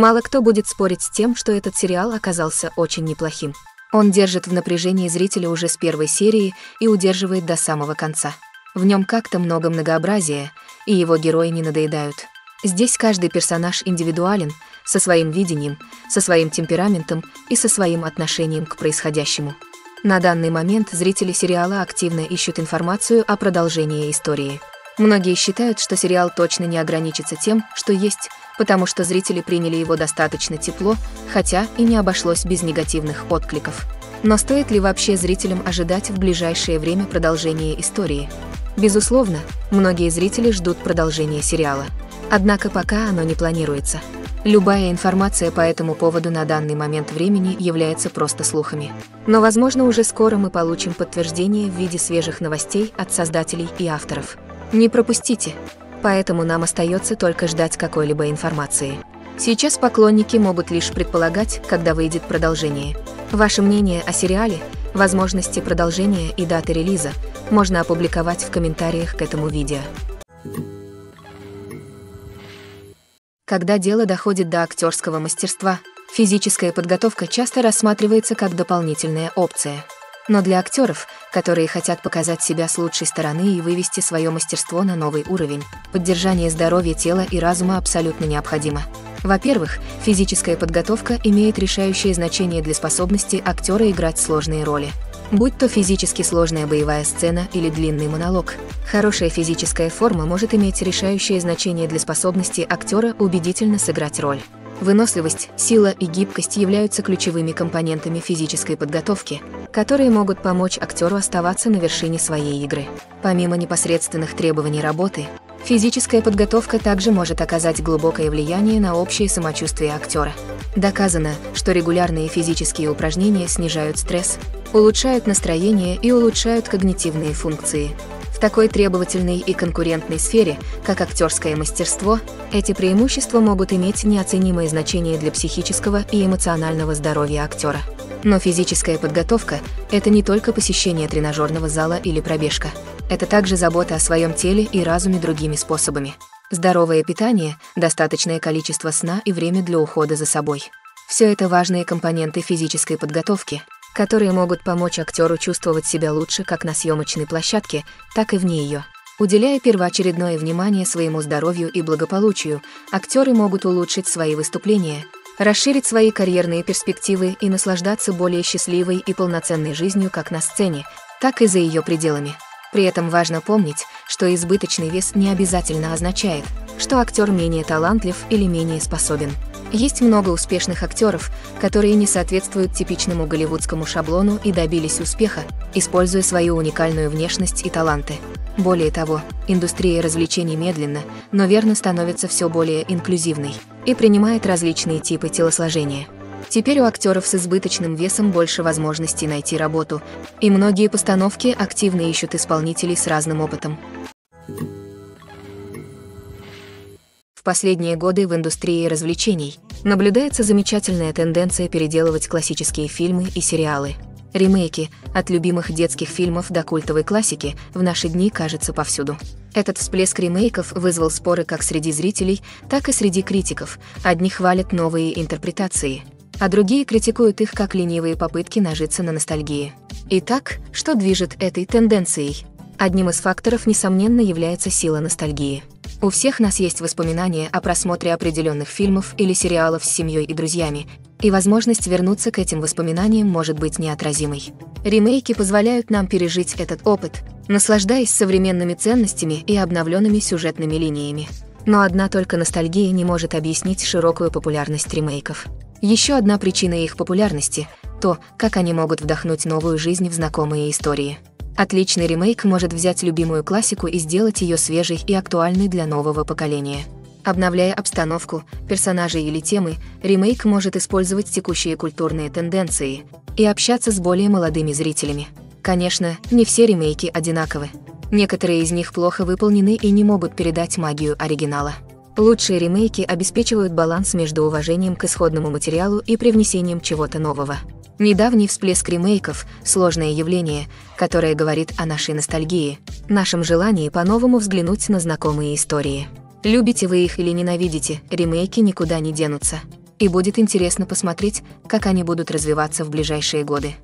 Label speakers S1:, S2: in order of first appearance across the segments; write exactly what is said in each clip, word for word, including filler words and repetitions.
S1: Мало кто будет спорить с тем, что этот сериал оказался очень неплохим. Он держит в напряжении зрителя уже с первой серии и удерживает до самого конца. В нем как-то много многообразия, и его герои не надоедают. Здесь каждый персонаж индивидуален, со своим видением, со своим темпераментом и со своим отношением к происходящему. На данный момент зрители сериала активно ищут информацию о продолжении истории. Многие считают, что сериал точно не ограничится тем, что есть, потому что зрители приняли его достаточно тепло, хотя и не обошлось без негативных откликов. Но стоит ли вообще зрителям ожидать в ближайшее время продолжения истории? Безусловно, многие зрители ждут продолжения сериала. Однако пока оно не планируется. Любая информация по этому поводу на данный момент времени является просто слухами. Но, возможно, уже скоро мы получим подтверждение в виде свежих новостей от создателей и авторов. Не пропустите! Поэтому нам остается только ждать какой-либо информации. Сейчас поклонники могут лишь предполагать, когда выйдет продолжение. Ваше мнение о сериале, возможности продолжения и даты релиза можно опубликовать в комментариях к этому видео. Когда дело доходит до актерского мастерства, физическая подготовка часто рассматривается как дополнительная опция. Но для актеров, которые хотят показать себя с лучшей стороны и вывести свое мастерство на новый уровень, поддержание здоровья тела и разума абсолютно необходимо. Во-первых, физическая подготовка имеет решающее значение для способности актера играть сложные роли. Будь то физически сложная боевая сцена или длинный монолог, хорошая физическая форма может иметь решающее значение для способности актера убедительно сыграть роль. Выносливость, сила и гибкость являются ключевыми компонентами физической подготовки, которые могут помочь актеру оставаться на вершине своей игры. Помимо непосредственных требований работы, физическая подготовка также может оказать глубокое влияние на общее самочувствие актера. Доказано, что регулярные физические упражнения снижают стресс, улучшают настроение и улучшают когнитивные функции. В такой требовательной и конкурентной сфере, как актерское мастерство, эти преимущества могут иметь неоценимое значение для психического и эмоционального здоровья актера. Но физическая подготовка – это не только посещение тренажерного зала или пробежка. Это также забота о своем теле и разуме другими способами. Здоровое питание, достаточное количество сна и время для ухода за собой. Все это важные компоненты физической подготовки, которые могут помочь актеру чувствовать себя лучше как на съемочной площадке, так и вне ее. Уделяя первоочередное внимание своему здоровью и благополучию, актеры могут улучшить свои выступления, расширить свои карьерные перспективы и наслаждаться более счастливой и полноценной жизнью как на сцене, так и за ее пределами. При этом важно помнить, что избыточный вес не обязательно означает, что актер менее талантлив или менее способен. Есть много успешных актеров, которые не соответствуют типичному голливудскому шаблону и добились успеха, используя свою уникальную внешность и таланты. Более того, индустрия развлечений медленно, но верно становится все более инклюзивной и принимает различные типы телосложения. Теперь у актеров с избыточным весом больше возможностей найти работу, и многие постановки активно ищут исполнителей с разным опытом. В последние годы в индустрии развлечений наблюдается замечательная тенденция переделывать классические фильмы и сериалы. Ремейки, от любимых детских фильмов до культовой классики, в наши дни кажется повсюду. Этот всплеск ремейков вызвал споры как среди зрителей, так и среди критиков. Одни хвалят новые интерпретации, а другие критикуют их как ленивые попытки нажиться на ностальгии. Итак, что движет этой тенденцией? Одним из факторов, несомненно, является сила ностальгии. У всех нас есть воспоминания о просмотре определенных фильмов или сериалов с семьей и друзьями, и возможность вернуться к этим воспоминаниям может быть неотразимой. Ремейки позволяют нам пережить этот опыт, наслаждаясь современными ценностями и обновленными сюжетными линиями. Но одна только ностальгия не может объяснить широкую популярность ремейков. Еще одна причина их популярности – то, как они могут вдохнуть новую жизнь в знакомые истории. Отличный ремейк может взять любимую классику и сделать ее свежей и актуальной для нового поколения. Обновляя обстановку, персонажей или темы, ремейк может использовать текущие культурные тенденции и общаться с более молодыми зрителями. Конечно, не все ремейки одинаковы. Некоторые из них плохо выполнены и не могут передать магию оригинала. Лучшие ремейки обеспечивают баланс между уважением к исходному материалу и привнесением чего-то нового. Недавний всплеск ремейков – сложное явление, которое говорит о нашей ностальгии, нашем желании по-новому взглянуть на знакомые истории. Любите вы их или ненавидите, ремейки никуда не денутся. И будет интересно посмотреть, как они будут развиваться в ближайшие годы.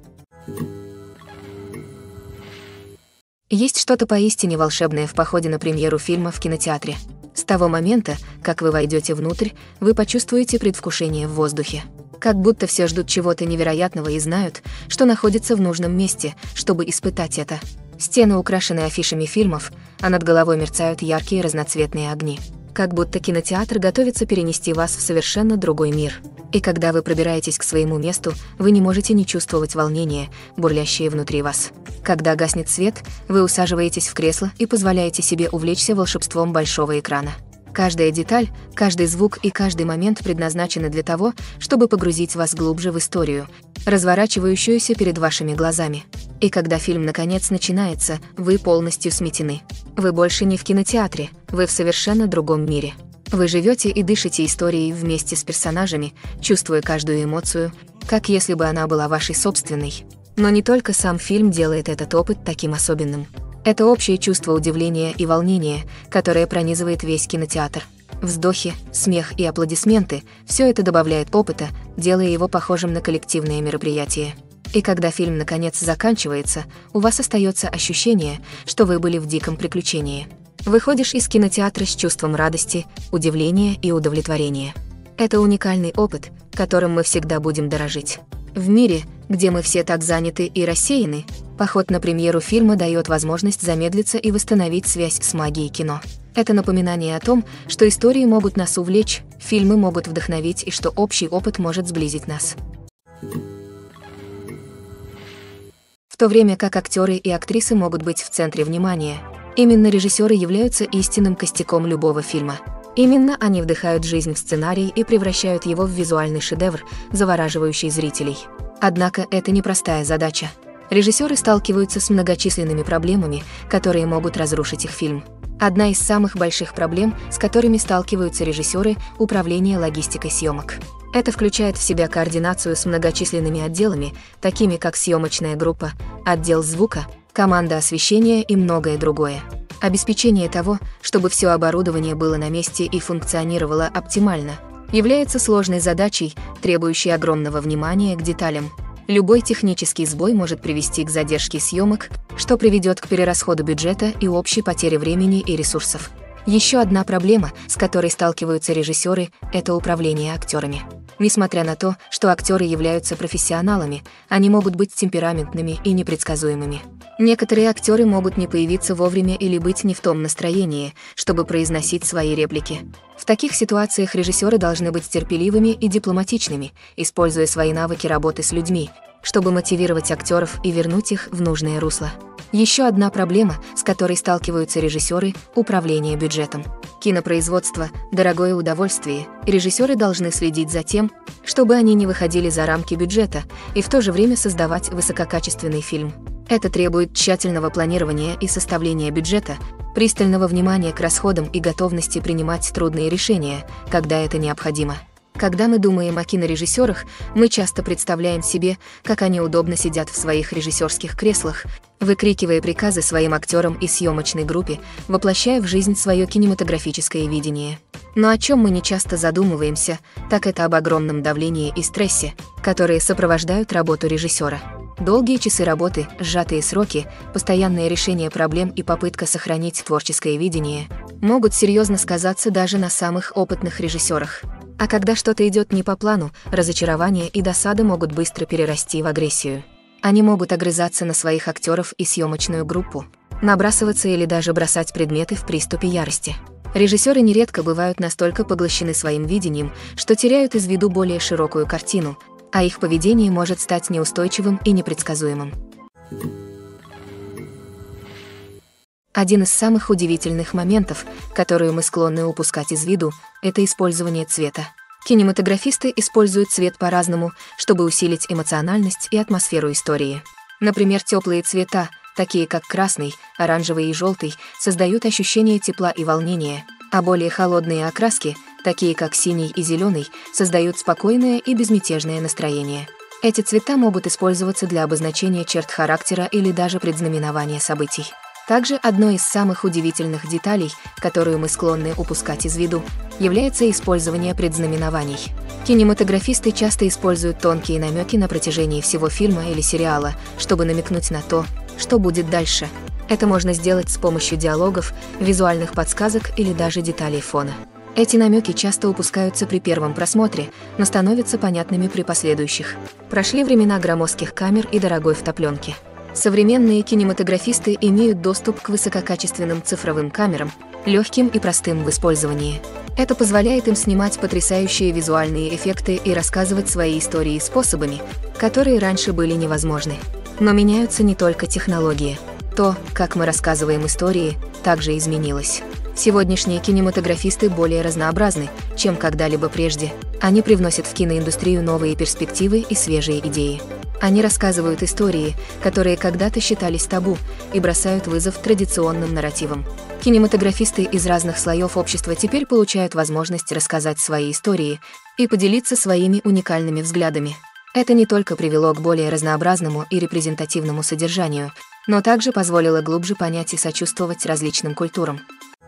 S1: Есть что-то поистине волшебное в походе на премьеру фильма в кинотеатре. С того момента, как вы войдете внутрь, вы почувствуете предвкушение в воздухе. Как будто все ждут чего-то невероятного и знают, что находится в нужном месте, чтобы испытать это. Стены украшены афишами фильмов, а над головой мерцают яркие разноцветные огни. Как будто кинотеатр готовится перенести вас в совершенно другой мир. И когда вы пробираетесь к своему месту, вы не можете не чувствовать волнения, бурлящее внутри вас. Когда гаснет свет, вы усаживаетесь в кресло и позволяете себе увлечься волшебством большого экрана. Каждая деталь, каждый звук и каждый момент предназначены для того, чтобы погрузить вас глубже в историю, разворачивающуюся перед вашими глазами. И когда фильм наконец начинается, вы полностью сметены. Вы больше не в кинотеатре, вы в совершенно другом мире. Вы живете и дышите историей вместе с персонажами, чувствуя каждую эмоцию, как если бы она была вашей собственной. Но не только сам фильм делает этот опыт таким особенным. Это общее чувство удивления и волнения, которое пронизывает весь кинотеатр. Вздохи, смех и аплодисменты – все это добавляет опыта, делая его похожим на коллективное мероприятие. И когда фильм наконец заканчивается, у вас остается ощущение, что вы были в диком приключении. Выходишь из кинотеатра с чувством радости, удивления и удовлетворения. Это уникальный опыт, которым мы всегда будем дорожить. В мире, где мы все так заняты и рассеяны, поход на премьеру фильма дает возможность замедлиться и восстановить связь с магией кино. Это напоминание о том, что истории могут нас увлечь, фильмы могут вдохновить и что общий опыт может сблизить нас. В то время как актеры и актрисы могут быть в центре внимания, именно режиссеры являются истинным костяком любого фильма. Именно они вдыхают жизнь в сценарий и превращают его в визуальный шедевр, завораживающий зрителей. Однако это непростая задача. Режиссеры сталкиваются с многочисленными проблемами, которые могут разрушить их фильм. Одна из самых больших проблем, с которыми сталкиваются режиссеры – управление логистикой съемок. Это включает в себя координацию с многочисленными отделами, такими как съемочная группа, отдел звука, команда освещения и многое другое. Обеспечение того, чтобы все оборудование было на месте и функционировало оптимально, является сложной задачей, требующей огромного внимания к деталям. Любой технический сбой может привести к задержке съемок, что приведет к перерасходу бюджета и общей потере времени и ресурсов. Еще одна проблема, с которой сталкиваются режиссеры, это управление актерами. Несмотря на то, что актеры являются профессионалами, они могут быть темпераментными и непредсказуемыми. Некоторые актеры могут не появиться вовремя или быть не в том настроении, чтобы произносить свои реплики. В таких ситуациях режиссеры должны быть терпеливыми и дипломатичными, используя свои навыки работы с людьми, чтобы мотивировать актеров и вернуть их в нужное русло. Еще одна проблема, с которой сталкиваются режиссеры – управление бюджетом. Кинопроизводство – дорогое удовольствие, и режиссеры должны следить за тем, чтобы они не выходили за рамки бюджета и в то же время создавать высококачественный фильм. Это требует тщательного планирования и составления бюджета, пристального внимания к расходам и готовности принимать трудные решения, когда это необходимо. Когда мы думаем о кинорежиссерах, мы часто представляем себе, как они удобно сидят в своих режиссерских креслах, выкрикивая приказы своим актерам и съемочной группе, воплощая в жизнь свое кинематографическое видение. Но о чем мы не часто задумываемся, так это об огромном давлении и стрессе, которые сопровождают работу режиссера. Долгие часы работы, сжатые сроки, постоянное решение проблем и попытка сохранить творческое видение могут серьезно сказаться даже на самых опытных режиссерах. А когда что-то идет не по плану, разочарование и досада могут быстро перерасти в агрессию. Они могут огрызаться на своих актеров и съемочную группу, набрасываться или даже бросать предметы в приступе ярости. Режиссеры нередко бывают настолько поглощены своим видением, что теряют из виду более широкую картину, а их поведение может стать неустойчивым и непредсказуемым. Один из самых удивительных моментов, которые мы склонны упускать из виду, это использование цвета. Кинематографисты используют цвет по-разному, чтобы усилить эмоциональность и атмосферу истории. Например, теплые цвета, такие как красный, оранжевый и желтый, создают ощущение тепла и волнения, а более холодные окраски, такие как синий и зеленый, создают спокойное и безмятежное настроение. Эти цвета могут использоваться для обозначения черт характера или даже предзнаменования событий. Также одной из самых удивительных деталей, которую мы склонны упускать из виду, является использование предзнаменований. Кинематографисты часто используют тонкие намеки на протяжении всего фильма или сериала, чтобы намекнуть на то, что будет дальше. Это можно сделать с помощью диалогов, визуальных подсказок или даже деталей фона. Эти намеки часто упускаются при первом просмотре, но становятся понятными при последующих. Прошли времена громоздких камер и дорогой втопленки. Современные кинематографисты имеют доступ к высококачественным цифровым камерам, легким и простым в использовании. Это позволяет им снимать потрясающие визуальные эффекты и рассказывать свои истории способами, которые раньше были невозможны. Но меняются не только технологии. То, как мы рассказываем истории, также изменилось. Сегодняшние кинематографисты более разнообразны, чем когда-либо прежде. Они привносят в киноиндустрию новые перспективы и свежие идеи. Они рассказывают истории, которые когда-то считались табу, и бросают вызов традиционным нарративам. Кинематографисты из разных слоев общества теперь получают возможность рассказать свои истории и поделиться своими уникальными взглядами. Это не только привело к более разнообразному и репрезентативному содержанию, но также позволило глубже понять и сочувствовать различным культурам.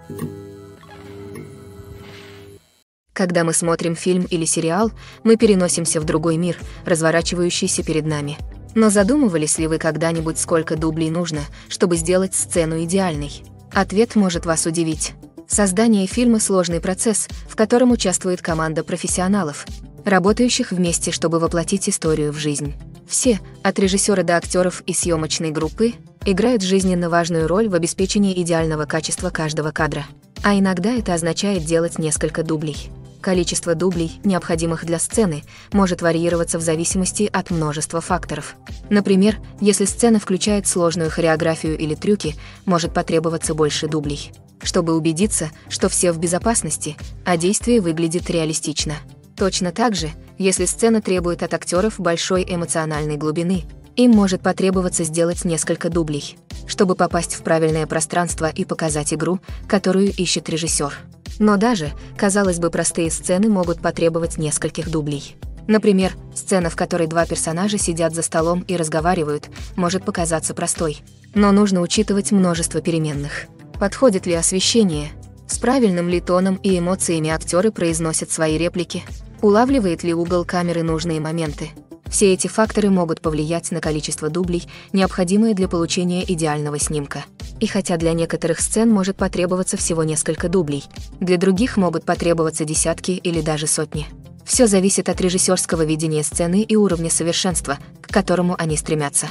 S1: Когда мы смотрим фильм или сериал, мы переносимся в другой мир, разворачивающийся перед нами. Но задумывались ли вы когда-нибудь, сколько дублей нужно, чтобы сделать сцену идеальной? Ответ может вас удивить. Создание фильма – сложный процесс, в котором участвует команда профессионалов, работающих вместе, чтобы воплотить историю в жизнь. Все, от режиссера до актеров и съемочной группы, играют жизненно важную роль в обеспечении идеального качества каждого кадра. А иногда это означает делать несколько дублей. Количество дублей, необходимых для сцены, может варьироваться в зависимости от множества факторов. Например, если сцена включает сложную хореографию или трюки, может потребоваться больше дублей, чтобы убедиться, что все в безопасности, а действие выглядит реалистично. Точно так же, если сцена требует от актеров большой эмоциональной глубины, им может потребоваться сделать несколько дублей, чтобы попасть в правильное пространство и показать игру, которую ищет режиссер. Но даже, казалось бы, простые сцены могут потребовать нескольких дублей. Например, сцена, в которой два персонажа сидят за столом и разговаривают, может показаться простой. Но нужно учитывать множество переменных. Подходит ли освещение? С правильным ли тоном и эмоциями актеры произносят свои реплики? Улавливает ли угол камеры нужные моменты? Все эти факторы могут повлиять на количество дублей, необходимое для получения идеального снимка. И хотя для некоторых сцен может потребоваться всего несколько дублей, для других могут потребоваться десятки или даже сотни. Все зависит от режиссерского видения сцены и уровня совершенства, к которому они стремятся.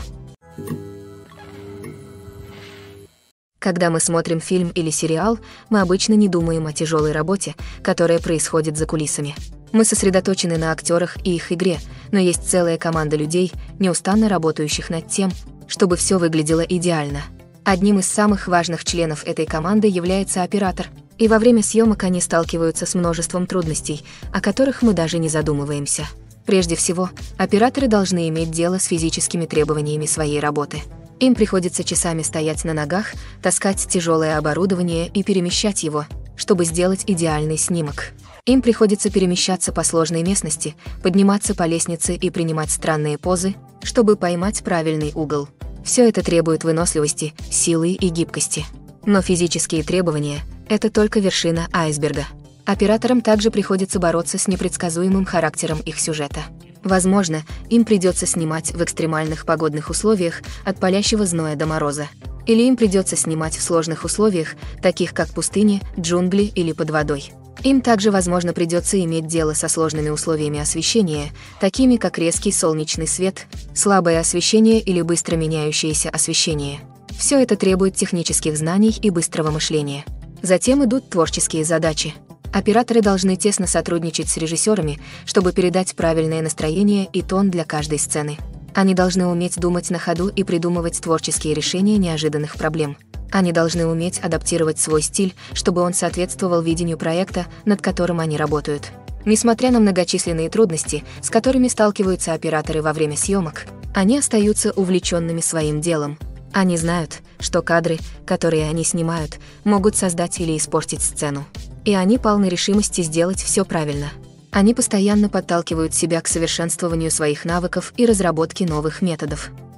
S1: Когда мы смотрим фильм или сериал, мы обычно не думаем о тяжелой работе, которая происходит за кулисами. Мы сосредоточены на актерах и их игре, но есть целая команда людей, неустанно работающих над тем, чтобы все выглядело идеально. Одним из самых важных членов этой команды является оператор, и во время съемок они сталкиваются с множеством трудностей, о которых мы даже не задумываемся. Прежде всего, операторы должны иметь дело с физическими требованиями своей работы. Им приходится часами стоять на ногах, таскать тяжелое оборудование и перемещать его, чтобы сделать идеальный снимок. Им приходится перемещаться по сложной местности, подниматься по лестнице и принимать странные позы, чтобы поймать правильный угол. Все это требует выносливости, силы и гибкости. Но физические требования – это только вершина айсберга. Операторам также приходится бороться с непредсказуемым характером их сюжета. Возможно, им придется снимать в экстремальных погодных условиях от палящего зноя до мороза. Или им придется снимать в сложных условиях, таких как пустыни, джунгли или под водой. Им также, возможно, придется иметь дело со сложными условиями освещения, такими как резкий солнечный свет, слабое освещение или быстро меняющееся освещение. Все это требует технических знаний и быстрого мышления. Затем идут творческие задачи. Операторы должны тесно сотрудничать с режиссерами, чтобы передать правильное настроение и тон для каждой сцены. Они должны уметь думать на ходу и придумывать творческие решения неожиданных проблем. Они должны уметь адаптировать свой стиль, чтобы он соответствовал видению проекта, над которым они работают. Несмотря на многочисленные трудности, с которыми сталкиваются операторы во время съемок, они остаются увлеченными своим делом. Они знают, что кадры, которые они снимают, могут создать или испортить сцену. И они полны решимости сделать все правильно. Они постоянно подталкивают себя к совершенствованию своих навыков и разработке новых методов.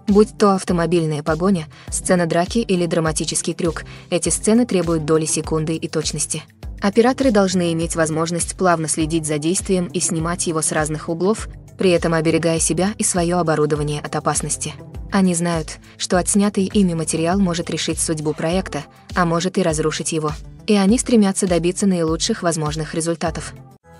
S1: Будь то автомобильная погоня, сцена драки или драматический трюк, эти сцены требуют доли секунды и точности. Операторы должны иметь возможность плавно следить за действием и снимать его с разных углов, при этом оберегая себя и свое оборудование от опасности. Они знают, что отснятый ими материал может решить судьбу проекта, а может и разрушить его. И они стремятся добиться наилучших возможных результатов.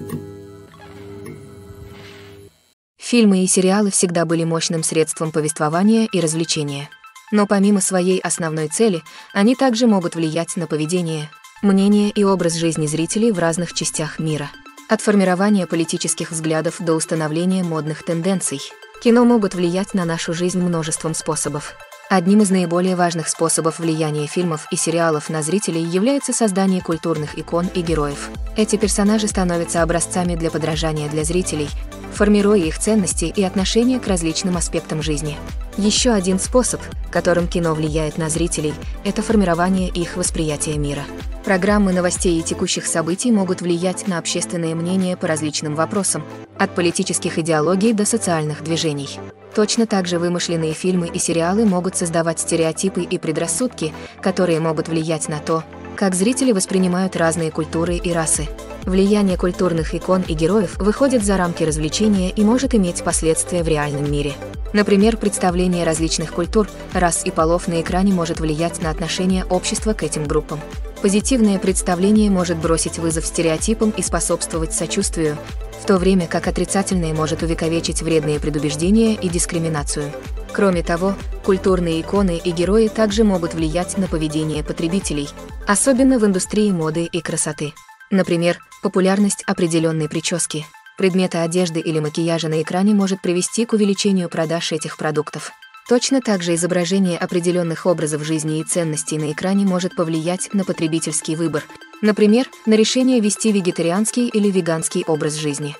S1: Фильмы и сериалы всегда были мощным средством повествования и развлечения. Но помимо своей основной цели, они также могут влиять на поведение, мнение и образ жизни зрителей в разных частях мира. От формирования политических взглядов до установления модных тенденций. Кино могут влиять на нашу жизнь множеством способов. Одним из наиболее важных способов влияния фильмов и сериалов на зрителей является создание культурных икон и героев. Эти персонажи становятся образцами для подражания для зрителей, формируя их ценности и отношения к различным аспектам жизни. Еще один способ, которым кино влияет на зрителей, это формирование их восприятия мира. Программы новостей и текущих событий могут влиять на общественное мнение по различным вопросам, от политических идеологий до социальных движений. Точно так же вымышленные фильмы и сериалы могут создавать стереотипы и предрассудки, которые могут влиять на то, как зрители воспринимают разные культуры и расы. Влияние культурных икон и героев выходит за рамки развлечения и может иметь последствия в реальном мире. Например, представление различных культур, рас и полов на экране может влиять на отношение общества к этим группам. Позитивное представление может бросить вызов стереотипам и способствовать сочувствию, в то время как отрицательное может увековечить вредные предубеждения и дискриминацию. Кроме того, культурные иконы и герои также могут влиять на поведение потребителей, особенно в индустрии моды и красоты. Например, популярность определенной прически, предмета одежды или макияжа на экране может привести к увеличению продаж этих продуктов. Точно так же изображение определенных образов жизни и ценностей на экране может повлиять на потребительский выбор, например, на решение вести вегетарианский или веганский образ жизни.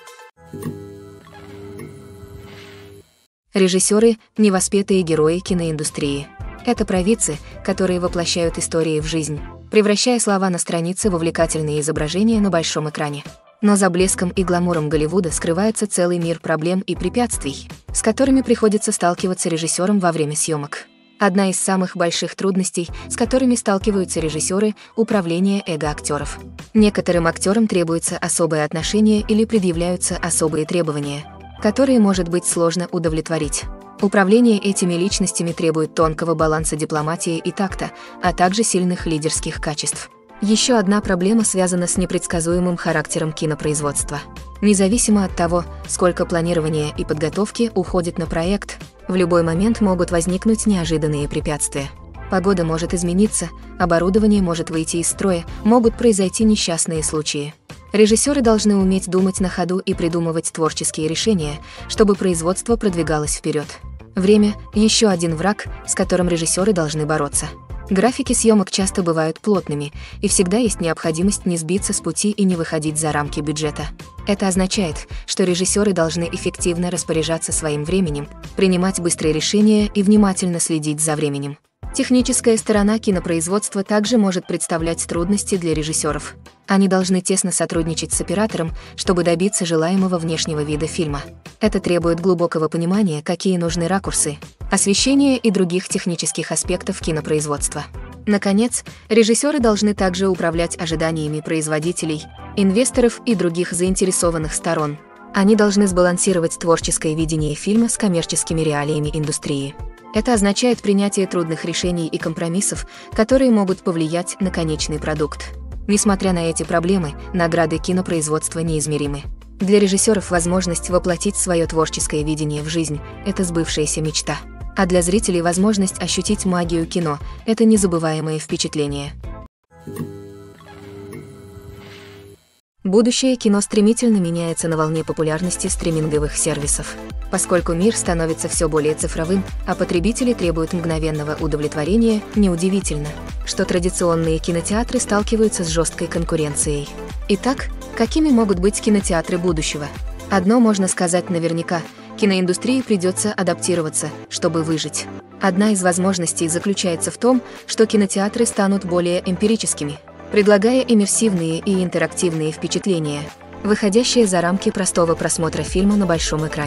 S1: Режиссеры – невоспетые герои киноиндустрии. Это провидцы, которые воплощают истории в жизнь, превращая слова на странице в увлекательные изображения на большом экране. Но за блеском и гламуром Голливуда скрывается целый мир проблем и препятствий, с которыми приходится сталкиваться режиссерам во время съемок. Одна из самых больших трудностей, с которыми сталкиваются режиссеры – управление эго актеров. Некоторым актерам требуется особое отношение или предъявляются особые требования, которые может быть сложно удовлетворить. Управление этими личностями требует тонкого баланса дипломатии и такта, а также сильных лидерских качеств. Еще одна проблема связана с непредсказуемым характером кинопроизводства. Независимо от того, сколько планирования и подготовки уходит на проект, в любой момент могут возникнуть неожиданные препятствия. Погода может измениться, оборудование может выйти из строя, могут произойти несчастные случаи. Режиссеры должны уметь думать на ходу и придумывать творческие решения, чтобы производство продвигалось вперед. Время – еще один враг, с которым режиссеры должны бороться. Графики съемок часто бывают плотными, и всегда есть необходимость не сбиться с пути и не выходить за рамки бюджета. Это означает, что режиссеры должны эффективно распоряжаться своим временем, принимать быстрые решения и внимательно следить за временем. Техническая сторона кинопроизводства также может представлять трудности для режиссеров. Они должны тесно сотрудничать с оператором, чтобы добиться желаемого внешнего вида фильма. Это требует глубокого понимания, какие нужны ракурсы, освещение и других технических аспектов кинопроизводства. Наконец, режиссеры должны также управлять ожиданиями производителей, инвесторов и других заинтересованных сторон. Они должны сбалансировать творческое видение фильма с коммерческими реалиями индустрии. Это означает принятие трудных решений и компромиссов, которые могут повлиять на конечный продукт. Несмотря на эти проблемы, награды кинопроизводства неизмеримы. Для режиссеров возможность воплотить свое творческое видение в жизнь – это сбывшаяся мечта. А для зрителей возможность ощутить магию кино – это незабываемое впечатление. Будущее кино стремительно меняется на волне популярности стриминговых сервисов. Поскольку мир становится все более цифровым, а потребители требуют мгновенного удовлетворения, неудивительно, что традиционные кинотеатры сталкиваются с жесткой конкуренцией. Итак, какими могут быть кинотеатры будущего? Одно можно сказать наверняка – киноиндустрии придется адаптироваться, чтобы выжить. Одна из возможностей заключается в том, что кинотеатры станут более эмпирическими, предлагая иммерсивные и интерактивные впечатления, выходящие за рамки простого просмотра фильма на большом экране.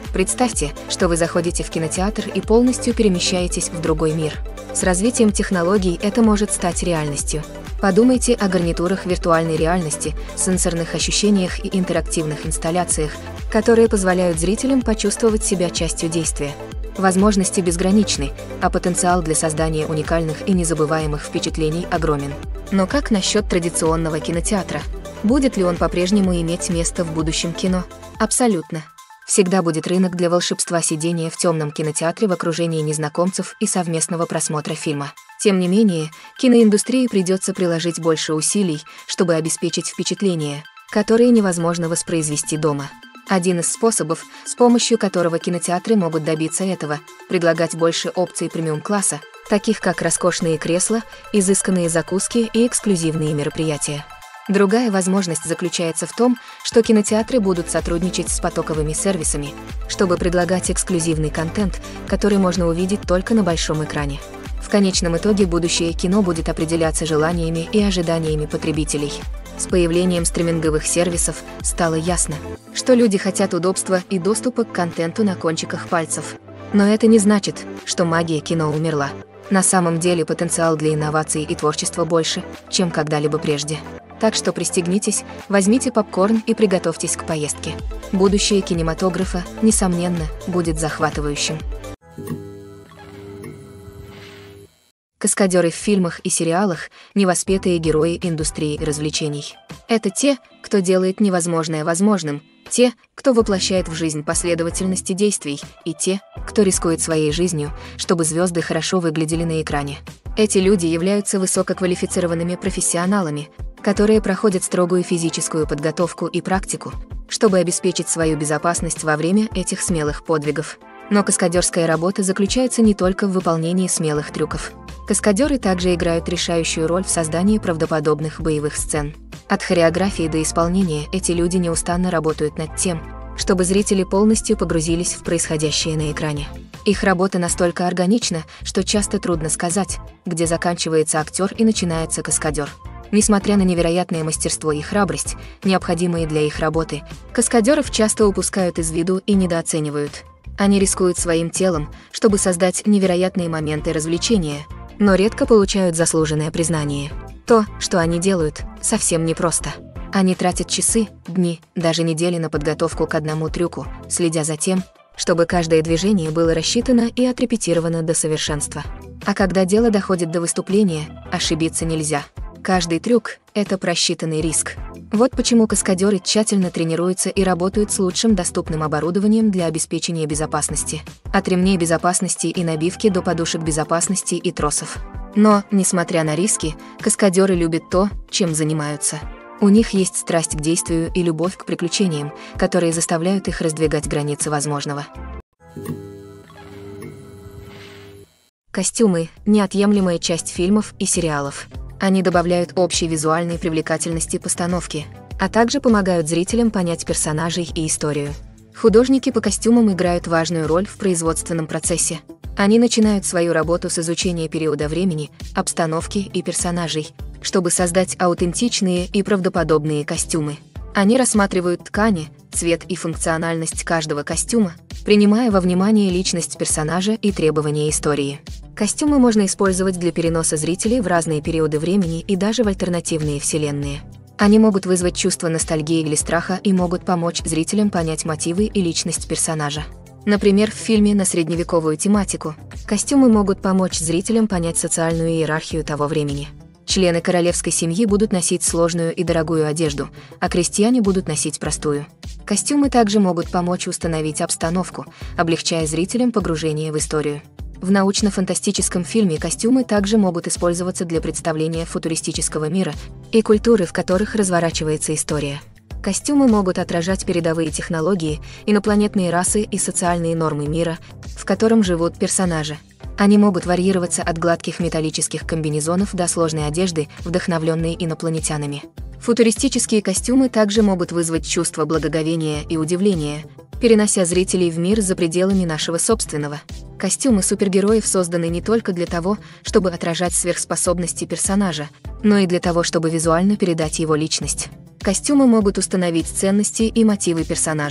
S1: Представьте, что вы заходите в кинотеатр и полностью перемещаетесь в другой мир. С развитием технологий это может стать реальностью. Подумайте о гарнитурах виртуальной реальности, сенсорных ощущениях и интерактивных инсталляциях, которые позволяют зрителям почувствовать себя частью действия. Возможности безграничны, а потенциал для создания уникальных и незабываемых впечатлений огромен. Но как насчет традиционного кинотеатра? Будет ли он по-прежнему иметь место в будущем кино? Абсолютно. Всегда будет рынок для волшебства сидения в темном кинотеатре в окружении незнакомцев и совместного просмотра фильма. Тем не менее, киноиндустрии придется приложить больше усилий, чтобы обеспечить впечатления, которые невозможно воспроизвести дома. Один из способов, с помощью которого кинотеатры могут добиться этого, предлагать больше опций премиум-класса, таких как роскошные кресла, изысканные закуски и эксклюзивные мероприятия. Другая возможность заключается в том, что кинотеатры будут сотрудничать с потоковыми сервисами, чтобы предлагать эксклюзивный контент, который можно увидеть только на большом экране. В конечном итоге будущее кино будет определяться желаниями и ожиданиями потребителей. С появлением стриминговых сервисов стало ясно, что люди хотят удобства и доступа к контенту на кончиках пальцев. Но это не значит, что магия кино умерла. На самом деле потенциал для инноваций и творчества больше, чем когда-либо прежде. Так что пристегнитесь, возьмите попкорн и приготовьтесь к поездке. Будущее кинематографа, несомненно, будет захватывающим. Каскадеры в фильмах и сериалах – невоспетые герои индустрии развлечений. Это те, кто делает невозможное возможным, те, кто воплощает в жизнь последовательности действий, и те, кто рискует своей жизнью, чтобы звезды хорошо выглядели на экране. Эти люди являются высококвалифицированными профессионалами, которые проходят строгую физическую подготовку и практику, чтобы обеспечить свою безопасность во время этих смелых подвигов. Но каскадерская работа заключается не только в выполнении смелых трюков. Каскадеры также играют решающую роль в создании правдоподобных боевых сцен. От хореографии до исполнения эти люди неустанно работают над тем, чтобы зрители полностью погрузились в происходящее на экране. Их работа настолько органична, что часто трудно сказать, где заканчивается актер и начинается каскадер. Несмотря на невероятное мастерство и храбрость, необходимые для их работы, каскадеров часто упускают из виду и недооценивают. Они рискуют своим телом, чтобы создать невероятные моменты развлечения, но редко получают заслуженное признание. То, что они делают, совсем непросто. Они тратят часы, дни, даже недели на подготовку к одному трюку, следя за тем, чтобы каждое движение было рассчитано и отрепетировано до совершенства. А когда дело доходит до выступления, ошибиться нельзя. Каждый трюк – это просчитанный риск. Вот почему каскадеры тщательно тренируются и работают с лучшим доступным оборудованием для обеспечения безопасности. От ремней безопасности и набивки до подушек безопасности и тросов. Но, несмотря на риски, каскадеры любят то, чем занимаются. У них есть страсть к действию и любовь к приключениям, которые заставляют их раздвигать границы возможного. Костюмы – неотъемлемая часть фильмов и сериалов. Они добавляют общей визуальной привлекательности постановки, а также помогают зрителям понять персонажей и историю. Художники по костюмам играют важную роль в производственном процессе. Они начинают свою работу с изучения периода времени, обстановки и персонажей, чтобы создать аутентичные и правдоподобные костюмы. Они рассматривают ткани, цвет и функциональность каждого костюма, принимая во внимание личность персонажа и требования истории. Костюмы можно использовать для переноса зрителей в разные периоды времени и даже в альтернативные вселенные. Они могут вызвать чувство ностальгии или страха и могут помочь зрителям понять мотивы и личность персонажа. Например, в фильме на средневековую тематику костюмы могут помочь зрителям понять социальную иерархию того времени. Члены королевской семьи будут носить сложную и дорогую одежду, а крестьяне будут носить простую. Костюмы также могут помочь установить обстановку, облегчая зрителям погружение в историю. В научно-фантастическом фильме костюмы также могут использоваться для представления футуристического мира и культуры, в которых разворачивается история. Костюмы могут отражать передовые технологии, инопланетные расы и социальные нормы мира, в котором живут персонажи. Они могут варьироваться от гладких металлических комбинезонов до сложной одежды, вдохновленной инопланетянами. Футуристические костюмы также могут вызвать чувство благоговения и удивления, перенося зрителей в мир за пределами нашего собственного. Костюмы супергероев созданы не только для того, чтобы отражать сверхспособности персонажа, но и для того, чтобы визуально передать его личность. Костюмы могут установить ценности и мотивы персонажа.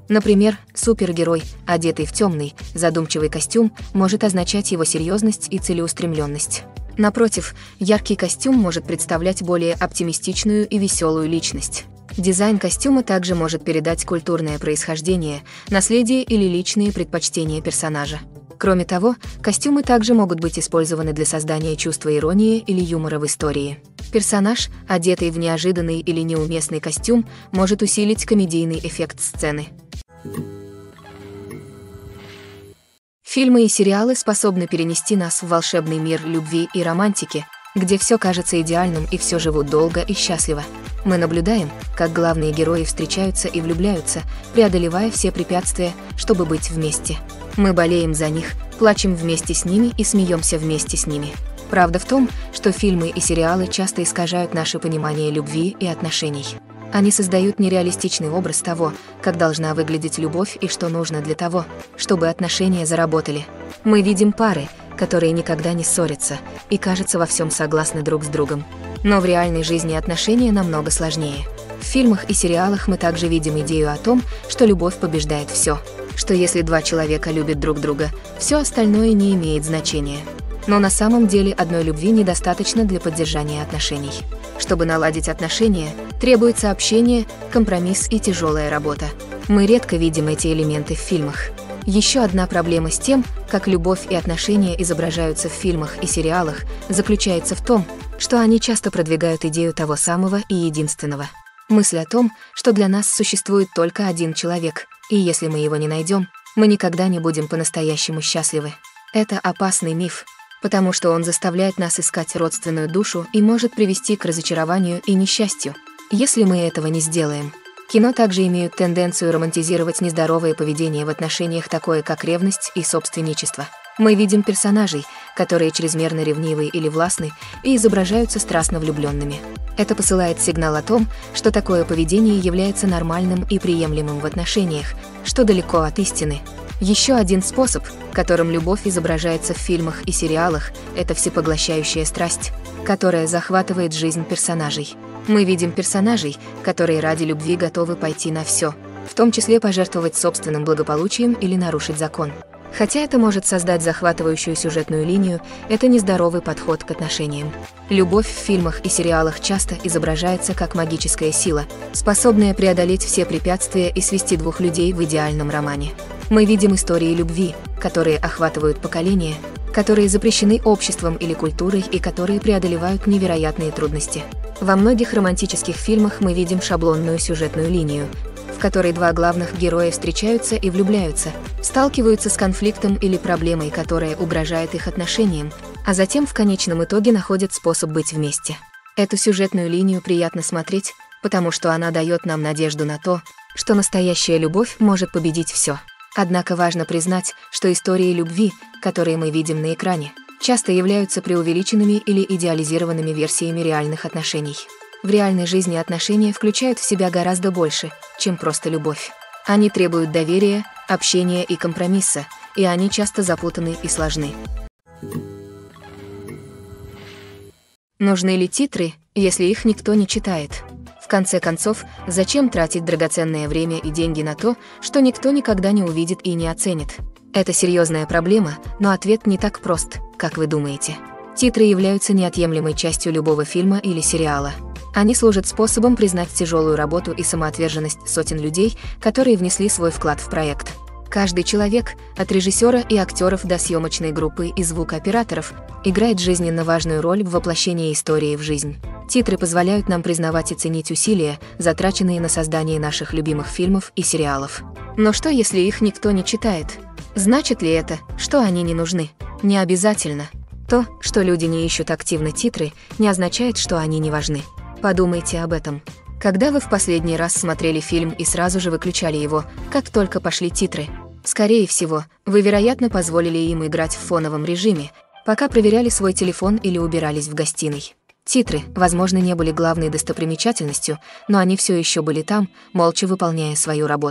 S1: Например, супергерой, одетый в темный, задумчивый костюм, может означать его серьезность и целеустремленность. Напротив, яркий костюм может представлять более оптимистичную и веселую личность. Дизайн костюма также может передать культурное происхождение, наследие или личные предпочтения персонажа. Кроме того, костюмы также могут быть использованы для создания чувства иронии или юмора в истории. Персонаж, одетый в неожиданный или неуместный костюм, может усилить комедийный эффект сцены. Фильмы и сериалы способны перенести нас в волшебный мир любви и романтики, где все кажется идеальным и все живут долго и счастливо. Мы наблюдаем, как главные герои встречаются и влюбляются, преодолевая все препятствия, чтобы быть вместе. Мы болеем за них, плачем вместе с ними и смеемся вместе с ними. Правда в том, что фильмы и сериалы часто искажают наше понимание любви и отношений. Они создают нереалистичный образ того, как должна выглядеть любовь и что нужно для того, чтобы отношения заработали. Мы видим пары, которые никогда не ссорятся и, кажется, во всем согласны друг с другом. Но в реальной жизни отношения намного сложнее. В фильмах и сериалах мы также видим идею о том, что любовь побеждает все, что если два человека любят друг друга, все остальное не имеет значения. Но на самом деле одной любви недостаточно для поддержания отношений. Чтобы наладить отношения, требуется общение, компромисс и тяжелая работа. Мы редко видим эти элементы в фильмах. Еще одна проблема с тем, как любовь и отношения изображаются в фильмах и сериалах, заключается в том, что они часто продвигают идею того самого и единственного. Мысль о том, что для нас существует только один человек, и если мы его не найдем, мы никогда не будем по-настоящему счастливы. Это опасный миф, потому что он заставляет нас искать родственную душу и может привести к разочарованию и несчастью, если мы этого не сделаем. Кино также имеют тенденцию романтизировать нездоровое поведение в отношениях, такое как ревность и собственничество. Мы видим персонажей, которые чрезмерно ревнивы или властны и изображаются страстно влюбленными. Это посылает сигнал о том, что такое поведение является нормальным и приемлемым в отношениях, что далеко от истины. Еще один способ, которым любовь изображается в фильмах и сериалах, это всепоглощающая страсть, которая захватывает жизнь персонажей. Мы видим персонажей, которые ради любви готовы пойти на все, в том числе пожертвовать собственным благополучием или нарушить закон. Хотя это может создать захватывающую сюжетную линию, это нездоровый подход к отношениям. Любовь в фильмах и сериалах часто изображается как магическая сила, способная преодолеть все препятствия и свести двух людей в идеальном романе. Мы видим истории любви, которые охватывают поколения, которые запрещены обществом или культурой и которые преодолевают невероятные трудности. Во многих романтических фильмах мы видим шаблонную сюжетную линию, в которой два главных героя встречаются и влюбляются, сталкиваются с конфликтом или проблемой, которая угрожает их отношениям, а затем в конечном итоге находят способ быть вместе. Эту сюжетную линию приятно смотреть, потому что она дает нам надежду на то, что настоящая любовь может победить все. Однако важно признать, что истории любви, которые мы видим на экране, часто являются преувеличенными или идеализированными версиями реальных отношений. В реальной жизни отношения включают в себя гораздо больше, чем просто любовь. Они требуют доверия, общения и компромисса, и они часто запутаны и сложны. Нужны ли титры, если их никто не читает? В конце концов, зачем тратить драгоценное время и деньги на то, что никто никогда не увидит и не оценит? Это серьезная проблема, но ответ не так прост, как вы думаете. Титры являются неотъемлемой частью любого фильма или сериала. Они служат способом признать тяжелую работу и самоотверженность сотен людей, которые внесли свой вклад в проект. Каждый человек, от режиссера и актеров до съемочной группы и звукооператоров, играет жизненно важную роль в воплощении истории в жизнь. Титры позволяют нам признавать и ценить усилия, затраченные на создание наших любимых фильмов и сериалов. Но что, если их никто не читает? Значит ли это, что они не нужны? Не обязательно. То, что люди не ищут активно титры, не означает, что они не важны. Подумайте об этом. Когда вы в последний раз смотрели фильм и сразу же выключали его, как только пошли титры? Скорее всего, вы, вероятно, позволили им играть в фоновом режиме, пока проверяли свой телефон или убирались в гостиной. Титры, возможно, не были главной достопримечательностью, но они все еще были там, молча выполняя свою работу.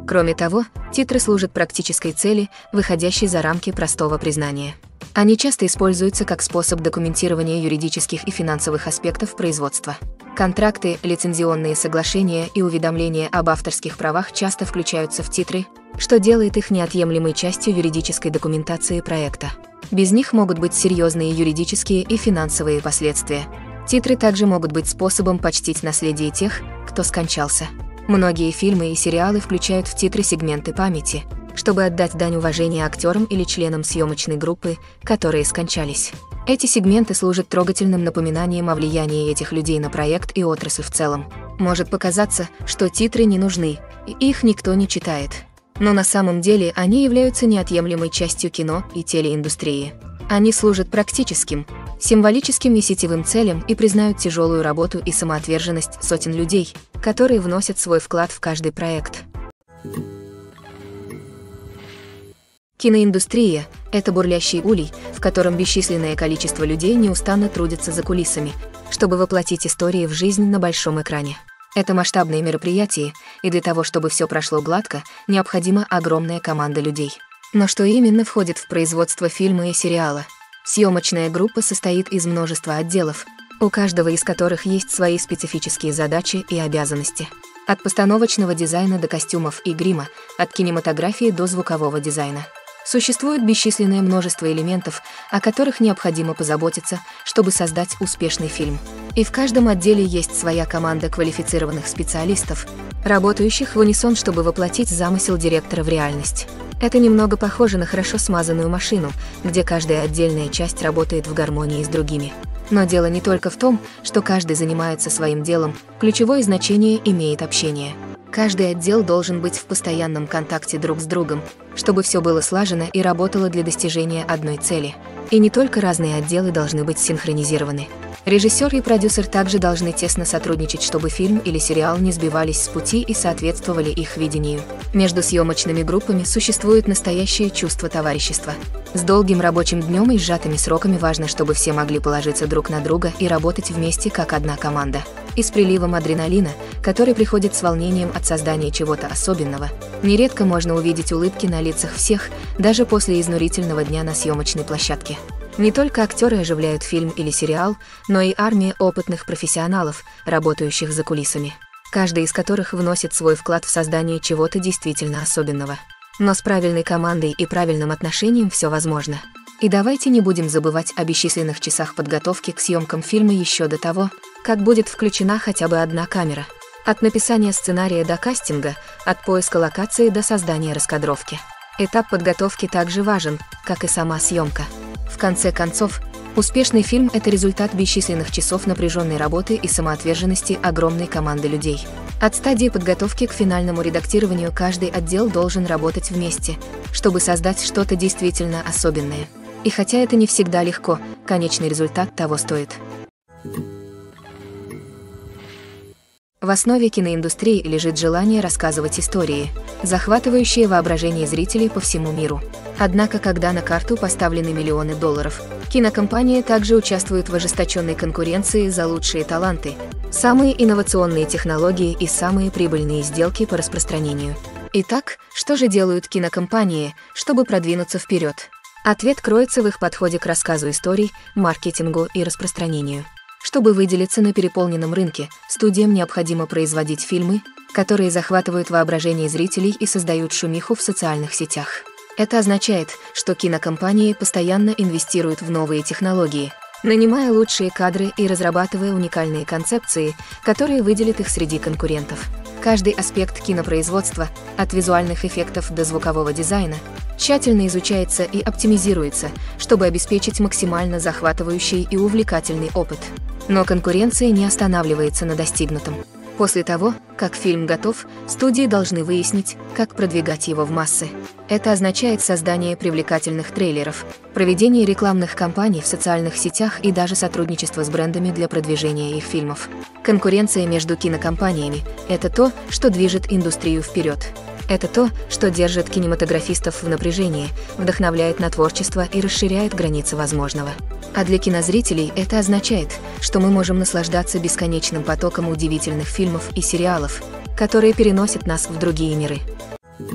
S1: Кроме того, титры служат практической цели, выходящей за рамки простого признания. Они часто используются как способ документирования юридических и финансовых аспектов производства. Контракты, лицензионные соглашения и уведомления об авторских правах часто включаются в титры, что делает их неотъемлемой частью юридической документации проекта. Без них могут быть серьезные юридические и финансовые последствия. Титры также могут быть способом почтить наследие тех, кто скончался. Многие фильмы и сериалы включают в титры сегменты памяти, чтобы отдать дань уважения актерам или членам съемочной группы, которые скончались. Эти сегменты служат трогательным напоминанием о влиянии этих людей на проект и отрасль в целом. Может показаться, что титры не нужны, и их никто не читает. Но на самом деле они являются неотъемлемой частью кино и телеиндустрии. Они служат практическим, символическим и сетевым целям и признают тяжелую работу и самоотверженность сотен людей, которые вносят свой вклад в каждый проект. Киноиндустрия – это бурлящий улей, в котором бесчисленное количество людей неустанно трудятся за кулисами, чтобы воплотить истории в жизнь на большом экране. Это масштабные мероприятия, и для того, чтобы все прошло гладко, необходима огромная команда людей. Но что именно входит в производство фильма и сериала? Съемочная группа состоит из множества отделов, у каждого из которых есть свои специфические задачи и обязанности. От постановочного дизайна до костюмов и грима, от кинематографии до звукового дизайна. Существует бесчисленное множество элементов, о которых необходимо позаботиться, чтобы создать успешный фильм. И в каждом отделе есть своя команда квалифицированных специалистов, работающих в унисон, чтобы воплотить замысел директора в реальность. Это немного похоже на хорошо смазанную машину, где каждая отдельная часть работает в гармонии с другими. Но дело не только в том, что каждый занимается своим делом, ключевое значение имеет общение. Каждый отдел должен быть в постоянном контакте друг с другом, чтобы все было слажено и работало для достижения одной цели. И не только разные отделы должны быть синхронизированы. Режиссер и продюсер также должны тесно сотрудничать, чтобы фильм или сериал не сбивались с пути и соответствовали их видению. Между съемочными группами существует настоящее чувство товарищества. С долгим рабочим днем и сжатыми сроками важно, чтобы все могли положиться друг на друга и работать вместе как одна команда. И с приливом адреналина, который приходит с волнением от создания чего-то особенного, нередко можно увидеть улыбки на лицах всех, даже после изнурительного дня на съемочной площадке. Не только актеры оживляют фильм или сериал, но и армия опытных профессионалов, работающих за кулисами, каждый из которых вносит свой вклад в создание чего-то действительно особенного. Но с правильной командой и правильным отношением все возможно. И давайте не будем забывать о бесчисленных часах подготовки к съемкам фильма еще до того, как будет включена хотя бы одна камера. От написания сценария до кастинга, от поиска локации до создания раскадровки. Этап подготовки также важен, как и сама съемка. В конце концов, успешный фильм – это результат бесчисленных часов напряженной работы и самоотверженности огромной команды людей. От стадии подготовки к финальному редактированию каждый отдел должен работать вместе, чтобы создать что-то действительно особенное. И хотя это не всегда легко, конечный результат того стоит. В основе киноиндустрии лежит желание рассказывать истории, захватывающие воображение зрителей по всему миру. Однако, когда на карту поставлены миллионы долларов, кинокомпании также участвуют в ожесточенной конкуренции за лучшие таланты, самые инновационные технологии и самые прибыльные сделки по распространению. Итак, что же делают кинокомпании, чтобы продвинуться вперед? Ответ кроется в их подходе к рассказу историй, маркетингу и распространению. Чтобы выделиться на переполненном рынке, студиям необходимо производить фильмы, которые захватывают воображение зрителей и создают шумиху в социальных сетях. Это означает, что кинокомпании постоянно инвестируют в новые технологии, нанимая лучшие кадры и разрабатывая уникальные концепции, которые выделят их среди конкурентов. Каждый аспект кинопроизводства, от визуальных эффектов до звукового дизайна, тщательно изучается и оптимизируется, чтобы обеспечить максимально захватывающий и увлекательный опыт. Но конкуренция не останавливается на достигнутом. После того, как фильм готов, студии должны выяснить, как продвигать его в массы. Это означает создание привлекательных трейлеров, проведение рекламных кампаний в социальных сетях и даже сотрудничество с брендами для продвижения их фильмов. Конкуренция между кинокомпаниями – это то, что движет индустрию вперед. Это то, что держит кинематографистов в напряжении, вдохновляет на творчество и расширяет границы возможного. А для кинозрителей это означает, что мы можем наслаждаться бесконечным потоком удивительных фильмов и сериалов, которые переносят нас в другие миры.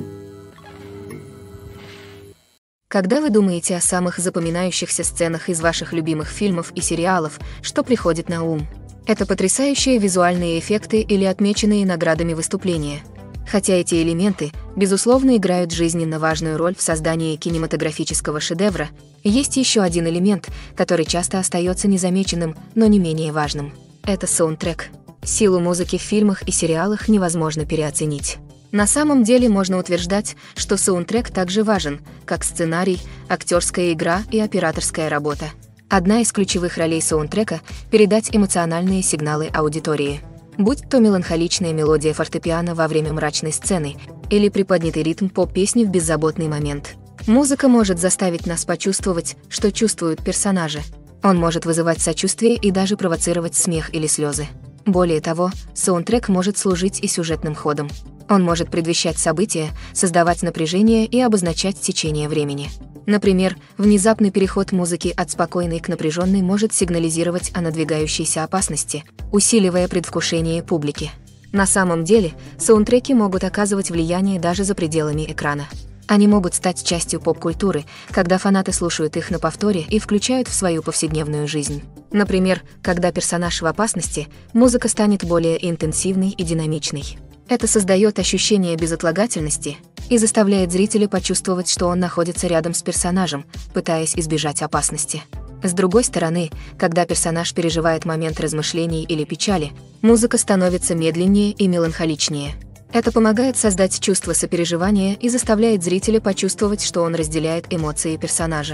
S1: Когда вы думаете о самых запоминающихся сценах из ваших любимых фильмов и сериалов, что приходит на ум? Это потрясающие визуальные эффекты или отмеченные наградами выступления. Хотя эти элементы, безусловно, играют жизненно важную роль в создании кинематографического шедевра, есть еще один элемент, который часто остается незамеченным, но не менее важным. Это саундтрек. Силу музыки в фильмах и сериалах невозможно переоценить. На самом деле можно утверждать, что саундтрек также важен, как сценарий, актерская игра и операторская работа. Одна из ключевых ролей саундтрека – передать эмоциональные сигналы аудитории. Будь то меланхоличная мелодия фортепиано во время мрачной сцены или приподнятый ритм поп-песни в беззаботный момент. Музыка может заставить нас почувствовать, что чувствуют персонажи. Он может вызывать сочувствие и даже провоцировать смех или слезы. Более того, саундтрек может служить и сюжетным ходом. Он может предвещать события, создавать напряжение и обозначать течение времени. Например, внезапный переход музыки от спокойной к напряженной может сигнализировать о надвигающейся опасности, усиливая предвкушение публики. На самом деле, саундтреки могут оказывать влияние даже за пределами экрана. Они могут стать частью поп-культуры, когда фанаты слушают их на повторе и включают в свою повседневную жизнь. Например, когда персонаж в опасности, музыка станет более интенсивной и динамичной. Это создает ощущение безотлагательности и заставляет зрителя почувствовать, что он находится рядом с персонажем, пытаясь избежать опасности. С другой стороны, когда персонаж переживает момент размышлений или печали, музыка становится медленнее и меланхоличнее. Это помогает создать чувство сопереживания и заставляет зрителя почувствовать, что он разделяет эмоции персонажа.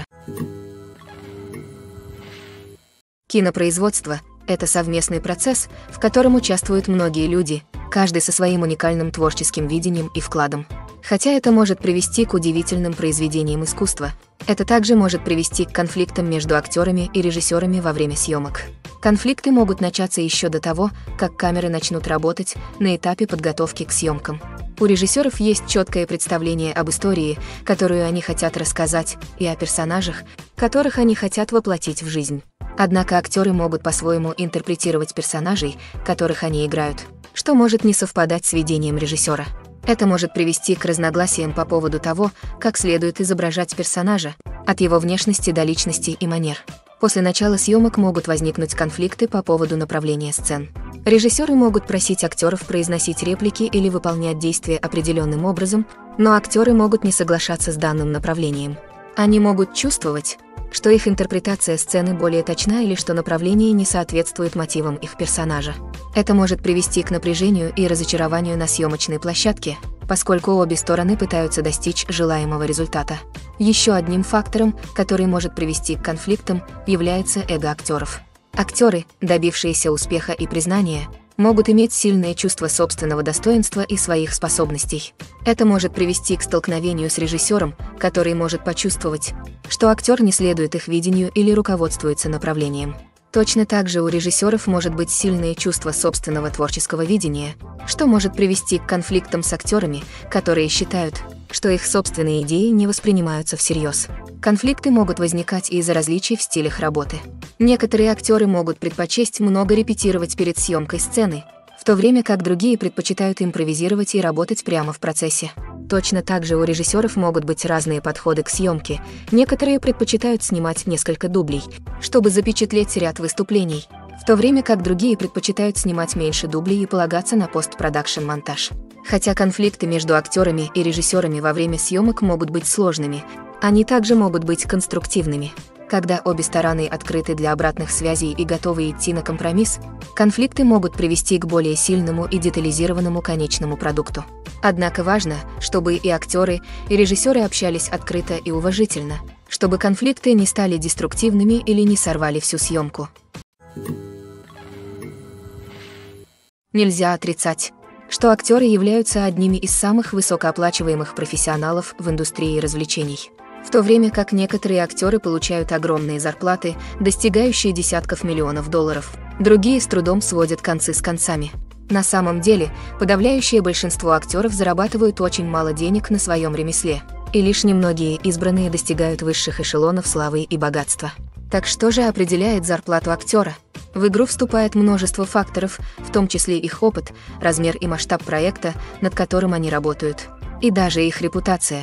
S1: Кинопроизводство – это совместный процесс, в котором участвуют многие люди, каждый со своим уникальным творческим видением и вкладом. Хотя это может привести к удивительным произведениям искусства, это также может привести к конфликтам между актерами и режиссерами во время съемок. Конфликты могут начаться еще до того, как камеры начнут работать на этапе подготовки к съемкам. У режиссеров есть четкое представление об истории, которую они хотят рассказать, и о персонажах, которых они хотят воплотить в жизнь. Однако актеры могут по-своему интерпретировать персонажей, которых они играют, что может не совпадать с видением режиссера. Это может привести к разногласиям по поводу того, как следует изображать персонажа, от его внешности до личности и манер. После начала съемок могут возникнуть конфликты по поводу направления сцен. Режиссеры могут просить актеров произносить реплики или выполнять действия определенным образом, но актеры могут не соглашаться с данным направлением. Они могут чувствовать, что их интерпретация сцены более точна или что направление не соответствует мотивам их персонажа. Это может привести к напряжению и разочарованию на съемочной площадке, поскольку обе стороны пытаются достичь желаемого результата. Еще одним фактором, который может привести к конфликтам, является эго актеров. Актеры, добившиеся успеха и признания, могут иметь сильное чувство собственного достоинства и своих способностей. Это может привести к столкновению с режиссером, который может почувствовать, что актер не следует их видению или руководствуется направлением. Точно так же у режиссеров может быть сильное чувство собственного творческого видения, что может привести к конфликтам с актерами, которые считают, что их собственные идеи не воспринимаются всерьез. Конфликты могут возникать из-за различий в стилях работы. Некоторые актеры могут предпочесть много репетировать перед съемкой сцены, в то время как другие предпочитают импровизировать и работать прямо в процессе. Точно так же у режиссеров могут быть разные подходы к съемке. Некоторые предпочитают снимать несколько дублей, чтобы запечатлеть ряд выступлений, в то время как другие предпочитают снимать меньше дублей и полагаться на постпродакшн-монтаж. Хотя конфликты между актерами и режиссерами во время съемок могут быть сложными, они также могут быть конструктивными. Когда обе стороны открыты для обратных связей и готовы идти на компромисс, конфликты могут привести к более сильному и детализированному конечному продукту. Однако важно, чтобы и актеры, и режиссеры общались открыто и уважительно, чтобы конфликты не стали деструктивными или не сорвали всю съемку. Нельзя отрицать, что актеры являются одними из самых высокооплачиваемых профессионалов в индустрии развлечений. В то время как некоторые актеры получают огромные зарплаты, достигающие десятков миллионов долларов, другие с трудом сводят концы с концами. На самом деле, подавляющее большинство актеров зарабатывают очень мало денег на своем ремесле, и лишь немногие избранные достигают высших эшелонов славы и богатства. Так что же определяет зарплату актера? В игру вступает множество факторов, в том числе их опыт, размер и масштаб проекта, над которым они работают, и даже их репутация.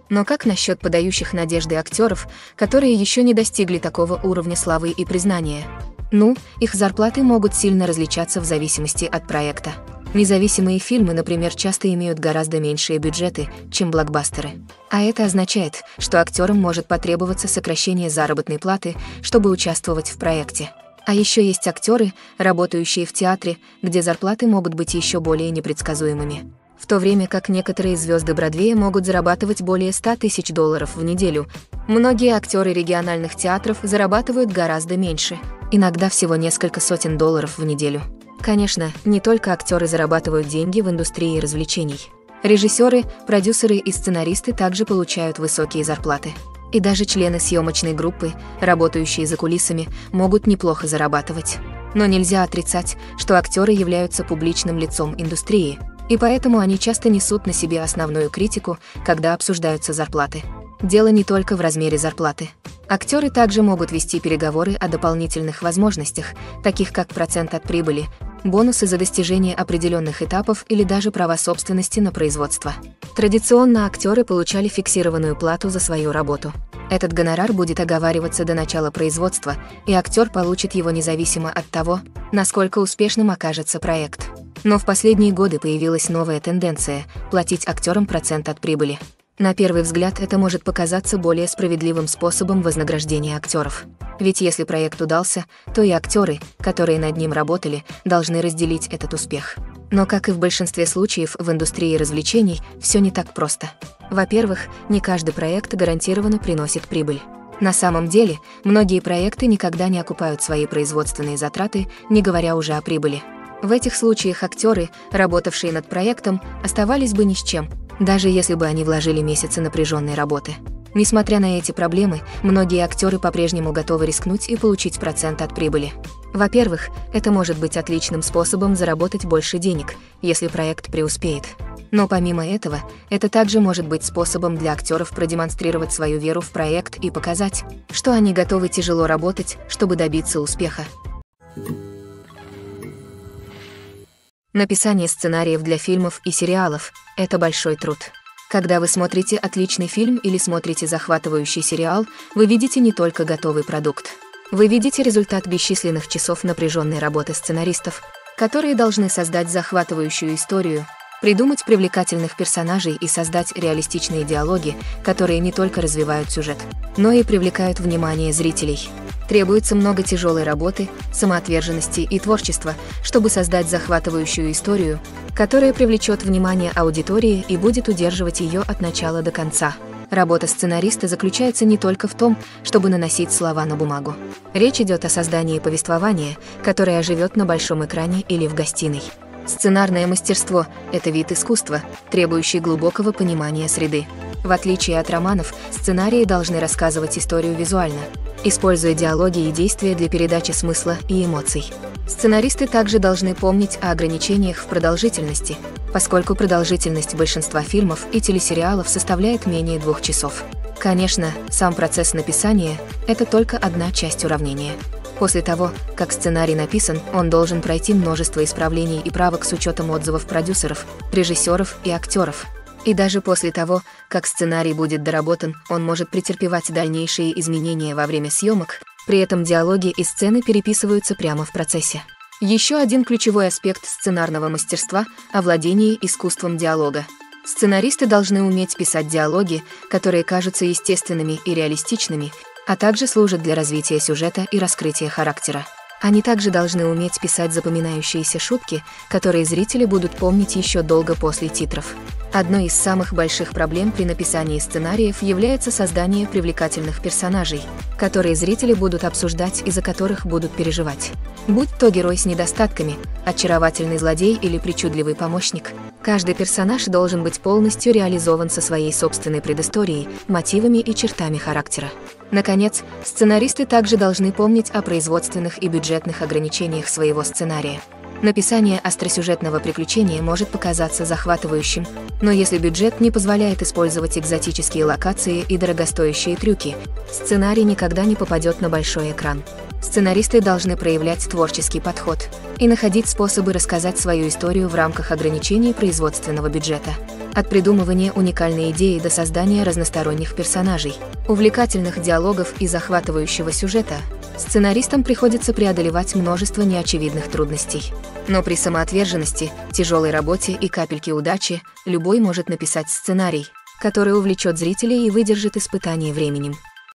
S1: Но как насчет подающих надежды актеров, которые еще не достигли такого уровня славы и признания? Ну, их зарплаты могут сильно различаться в зависимости от проекта. Независимые фильмы, например, часто имеют гораздо меньшие бюджеты, чем блокбастеры. А это означает, что актерам может потребоваться сокращение заработной платы, чтобы участвовать в проекте. А еще есть актеры, работающие в театре, где зарплаты могут быть еще более непредсказуемыми. В то время как некоторые звезды Бродвея могут зарабатывать более ста тысяч долларов в неделю, многие актеры региональных театров зарабатывают гораздо меньше, иногда всего несколько сотен долларов в неделю. Конечно, не только актеры зарабатывают деньги в индустрии развлечений. Режиссеры, продюсеры и сценаристы также получают высокие зарплаты. И даже члены съемочной группы, работающие за кулисами, могут неплохо зарабатывать. Но нельзя отрицать, что актеры являются публичным лицом индустрии, и поэтому они часто несут на себе основную критику, когда обсуждаются зарплаты. Дело не только в размере зарплаты. Актеры также могут вести переговоры о дополнительных возможностях, таких как процент от прибыли, бонусы за достижение определенных этапов или даже права собственности на производство. Традиционно актеры получали фиксированную плату за свою работу. Этот гонорар будет оговариваться до начала производства, и актер получит его независимо от того, насколько успешным окажется проект. Но в последние годы появилась новая тенденция – платить актерам процент от прибыли. На первый взгляд это может показаться более справедливым способом вознаграждения актеров. Ведь если проект удался, то и актеры, которые над ним работали, должны разделить этот успех. Но, как и в большинстве случаев в индустрии развлечений, все не так просто. Во-первых, не каждый проект гарантированно приносит прибыль. На самом деле, многие проекты никогда не окупают свои производственные затраты, не говоря уже о прибыли. В этих случаях актеры, работавшие над проектом, оставались бы ни с чем, даже если бы они вложили месяцы напряженной работы. Несмотря на эти проблемы, многие актеры по-прежнему готовы рискнуть и получить процент от прибыли. Во-первых, это может быть отличным способом заработать больше денег, если проект преуспеет. Но помимо этого, это также может быть способом для актеров продемонстрировать свою веру в проект и показать, что они готовы тяжело работать, чтобы добиться успеха. Написание сценариев для фильмов и сериалов – это большой труд. Когда вы смотрите отличный фильм или смотрите захватывающий сериал, вы видите не только готовый продукт. Вы видите результат бесчисленных часов напряженной работы сценаристов, которые должны создать захватывающую историю, придумать привлекательных персонажей и создать реалистичные диалоги, которые не только развивают сюжет, но и привлекают внимание зрителей. Требуется много тяжелой работы, самоотверженности и творчества, чтобы создать захватывающую историю, которая привлечет внимание аудитории и будет удерживать ее от начала до конца. Работа сценариста заключается не только в том, чтобы наносить слова на бумагу. Речь идет о создании повествования, которое оживет на большом экране или в гостиной. Сценарное мастерство – это вид искусства, требующий глубокого понимания среды. В отличие от романов, сценарии должны рассказывать историю визуально, используя диалоги и действия для передачи смысла и эмоций. Сценаристы также должны помнить о ограничениях в продолжительности, поскольку продолжительность большинства фильмов и телесериалов составляет менее двух часов. Конечно, сам процесс написания – это только одна часть уравнения. После того, как сценарий написан, он должен пройти множество исправлений и правок с учетом отзывов продюсеров, режиссеров и актеров. И даже после того, как сценарий будет доработан, он может претерпевать дальнейшие изменения во время съемок, при этом диалоги и сцены переписываются прямо в процессе. Еще один ключевой аспект сценарного мастерства – овладение искусством диалога. Сценаристы должны уметь писать диалоги, которые кажутся естественными и реалистичными, а также служат для развития сюжета и раскрытия характера. Они также должны уметь писать запоминающиеся шутки, которые зрители будут помнить еще долго после титров. Одной из самых больших проблем при написании сценариев является создание привлекательных персонажей, которые зрители будут обсуждать и за которых будут переживать. Будь то герой с недостатками, очаровательный злодей или причудливый помощник, каждый персонаж должен быть полностью реализован со своей собственной предысторией, мотивами и чертами характера. Наконец, сценаристы также должны помнить о производственных и бюджетных ограничениях своего сценария. Написание остросюжетного приключения может показаться захватывающим, но если бюджет не позволяет использовать экзотические локации и дорогостоящие трюки, сценарий никогда не попадет на большой экран. Сценаристы должны проявлять творческий подход и находить способы рассказать свою историю в рамках ограничений производственного бюджета. От придумывания уникальной идеи до создания разносторонних персонажей, увлекательных диалогов и захватывающего сюжета, сценаристам приходится преодолевать множество неочевидных трудностей. Но при самоотверженности, тяжелой работе и капельке удачи любой может написать сценарий, который увлечет зрителей и выдержит испытание временем.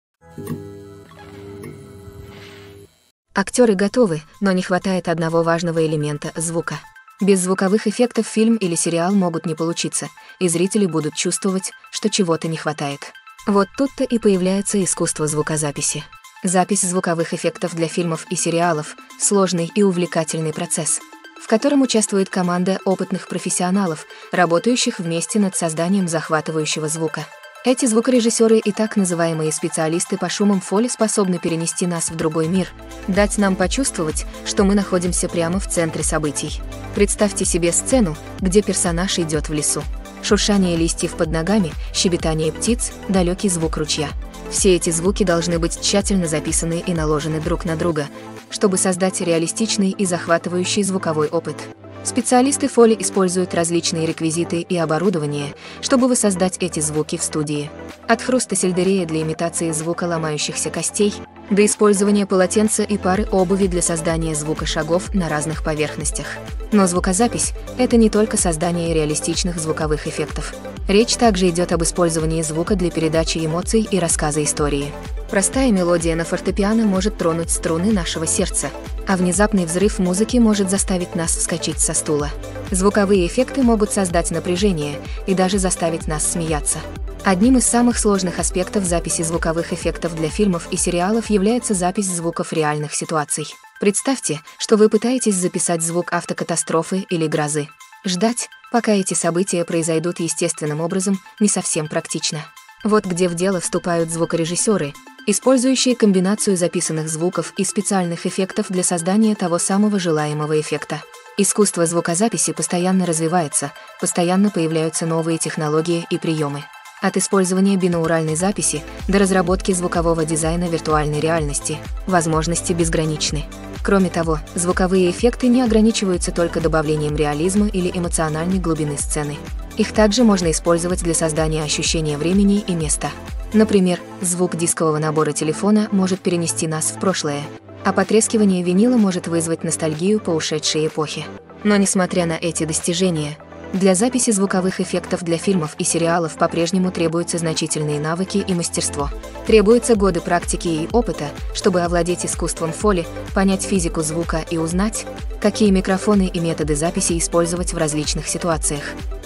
S1: Актеры готовы, но не хватает одного важного элемента — звука. Без звуковых эффектов фильм или сериал могут не получиться, и зрители будут чувствовать, что чего-то не хватает. Вот тут-то и появляется искусство звукозаписи. Запись звуковых эффектов для фильмов и сериалов — сложный и увлекательный процесс, в котором участвует команда опытных профессионалов, работающих вместе над созданием захватывающего звука. Эти звукорежиссеры и так называемые специалисты по шумам Фоли способны перенести нас в другой мир, дать нам почувствовать, что мы находимся прямо в центре событий. Представьте себе сцену, где персонаж идет в лесу. Шуршание листьев под ногами, щебетание птиц, далекий звук ручья. Все эти звуки должны быть тщательно записаны и наложены друг на друга, чтобы создать реалистичный и захватывающий звуковой опыт. Специалисты Фоли используют различные реквизиты и оборудование, чтобы воссоздать эти звуки в студии. От хруста сельдерея для имитации звука ломающихся костей до использования полотенца и пары обуви для создания звука шагов на разных поверхностях. Но звукозапись — это не только создание реалистичных звуковых эффектов. Речь также идет об использовании звука для передачи эмоций и рассказа истории. Простая мелодия на фортепиано может тронуть струны нашего сердца, а внезапный взрыв музыки может заставить нас вскочить со стула. Звуковые эффекты могут создать напряжение и даже заставить нас смеяться. Одним из самых сложных аспектов записи звуковых эффектов для фильмов и сериалов является запись звуков реальных ситуаций. Представьте, что вы пытаетесь записать звук автокатастрофы или грозы. Ждать, пока эти события произойдут естественным образом, не совсем практично. Вот где в дело вступают звукорежиссеры, использующие комбинацию записанных звуков и специальных эффектов для создания того самого желаемого эффекта. Искусство звукозаписи постоянно развивается, постоянно появляются новые технологии и приемы. От использования бинауральной записи до разработки звукового дизайна виртуальной реальности возможности безграничны. Кроме того, звуковые эффекты не ограничиваются только добавлением реализма или эмоциональной глубины сцены. Их также можно использовать для создания ощущения времени и места. Например, звук дискового набора телефона может перенести нас в прошлое, а потрескивание винила может вызвать ностальгию по ушедшей эпохе. Но несмотря на эти достижения, для записи звуковых эффектов для фильмов и сериалов по-прежнему требуются значительные навыки и мастерство. Требуются годы практики и опыта, чтобы овладеть искусством Фоли, понять физику звука и узнать, какие микрофоны и методы записи использовать в различных ситуациях.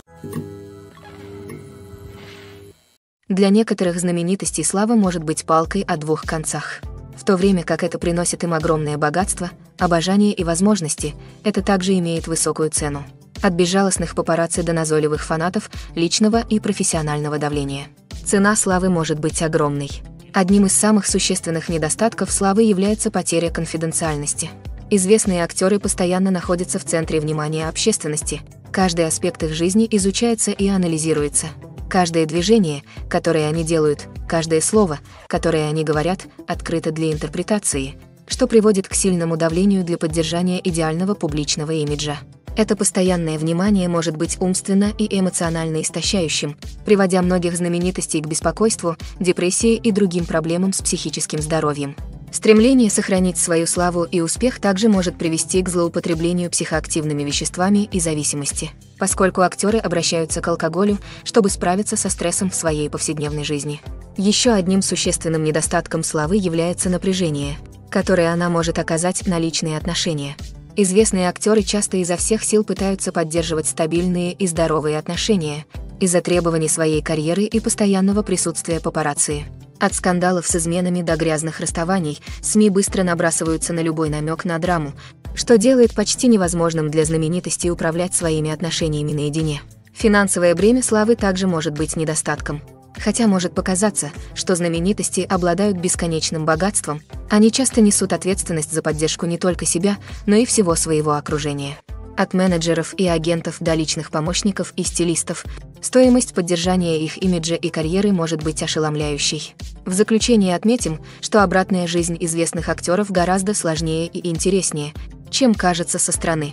S1: Для некоторых знаменитостей слава может быть палкой о двух концах. В то время как это приносит им огромное богатство, обожание и возможности, это также имеет высокую цену. От безжалостных папарацци до назойливых фанатов, личного и профессионального давления. Цена славы может быть огромной. Одним из самых существенных недостатков славы является потеря конфиденциальности. Известные актеры постоянно находятся в центре внимания общественности. Каждый аспект их жизни изучается и анализируется. Каждое движение, которое они делают, каждое слово, которое они говорят, открыто для интерпретации, что приводит к сильному давлению для поддержания идеального публичного имиджа. Это постоянное внимание может быть умственно и эмоционально истощающим, приводя многих знаменитостей к беспокойству, депрессии и другим проблемам с психическим здоровьем. Стремление сохранить свою славу и успех также может привести к злоупотреблению психоактивными веществами и зависимости, поскольку актеры обращаются к алкоголю, чтобы справиться со стрессом в своей повседневной жизни. Еще одним существенным недостатком славы является напряжение, которое она может оказать на личные отношения. Известные актеры часто изо всех сил пытаются поддерживать стабильные и здоровые отношения из-за требований своей карьеры и постоянного присутствия папарацци. От скандалов с изменами до грязных расставаний СМИ быстро набрасываются на любой намек на драму, что делает почти невозможным для знаменитостей управлять своими отношениями наедине. Финансовое бремя славы также может быть недостатком. Хотя может показаться, что знаменитости обладают бесконечным богатством, они часто несут ответственность за поддержку не только себя, но и всего своего окружения. От менеджеров и агентов до личных помощников и стилистов, стоимость поддержания их имиджа и карьеры может быть ошеломляющей. В заключение отметим, что обратная жизнь известных актеров гораздо сложнее и интереснее, чем кажется со стороны.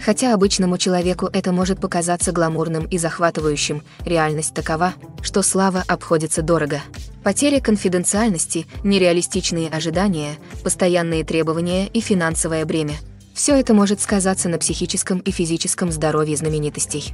S1: Хотя обычному человеку это может показаться гламурным и захватывающим, реальность такова, что слава обходится дорого. Потеря конфиденциальности, нереалистичные ожидания, постоянные требования и финансовое бремя – все это может сказаться на психическом и физическом здоровье знаменитостей.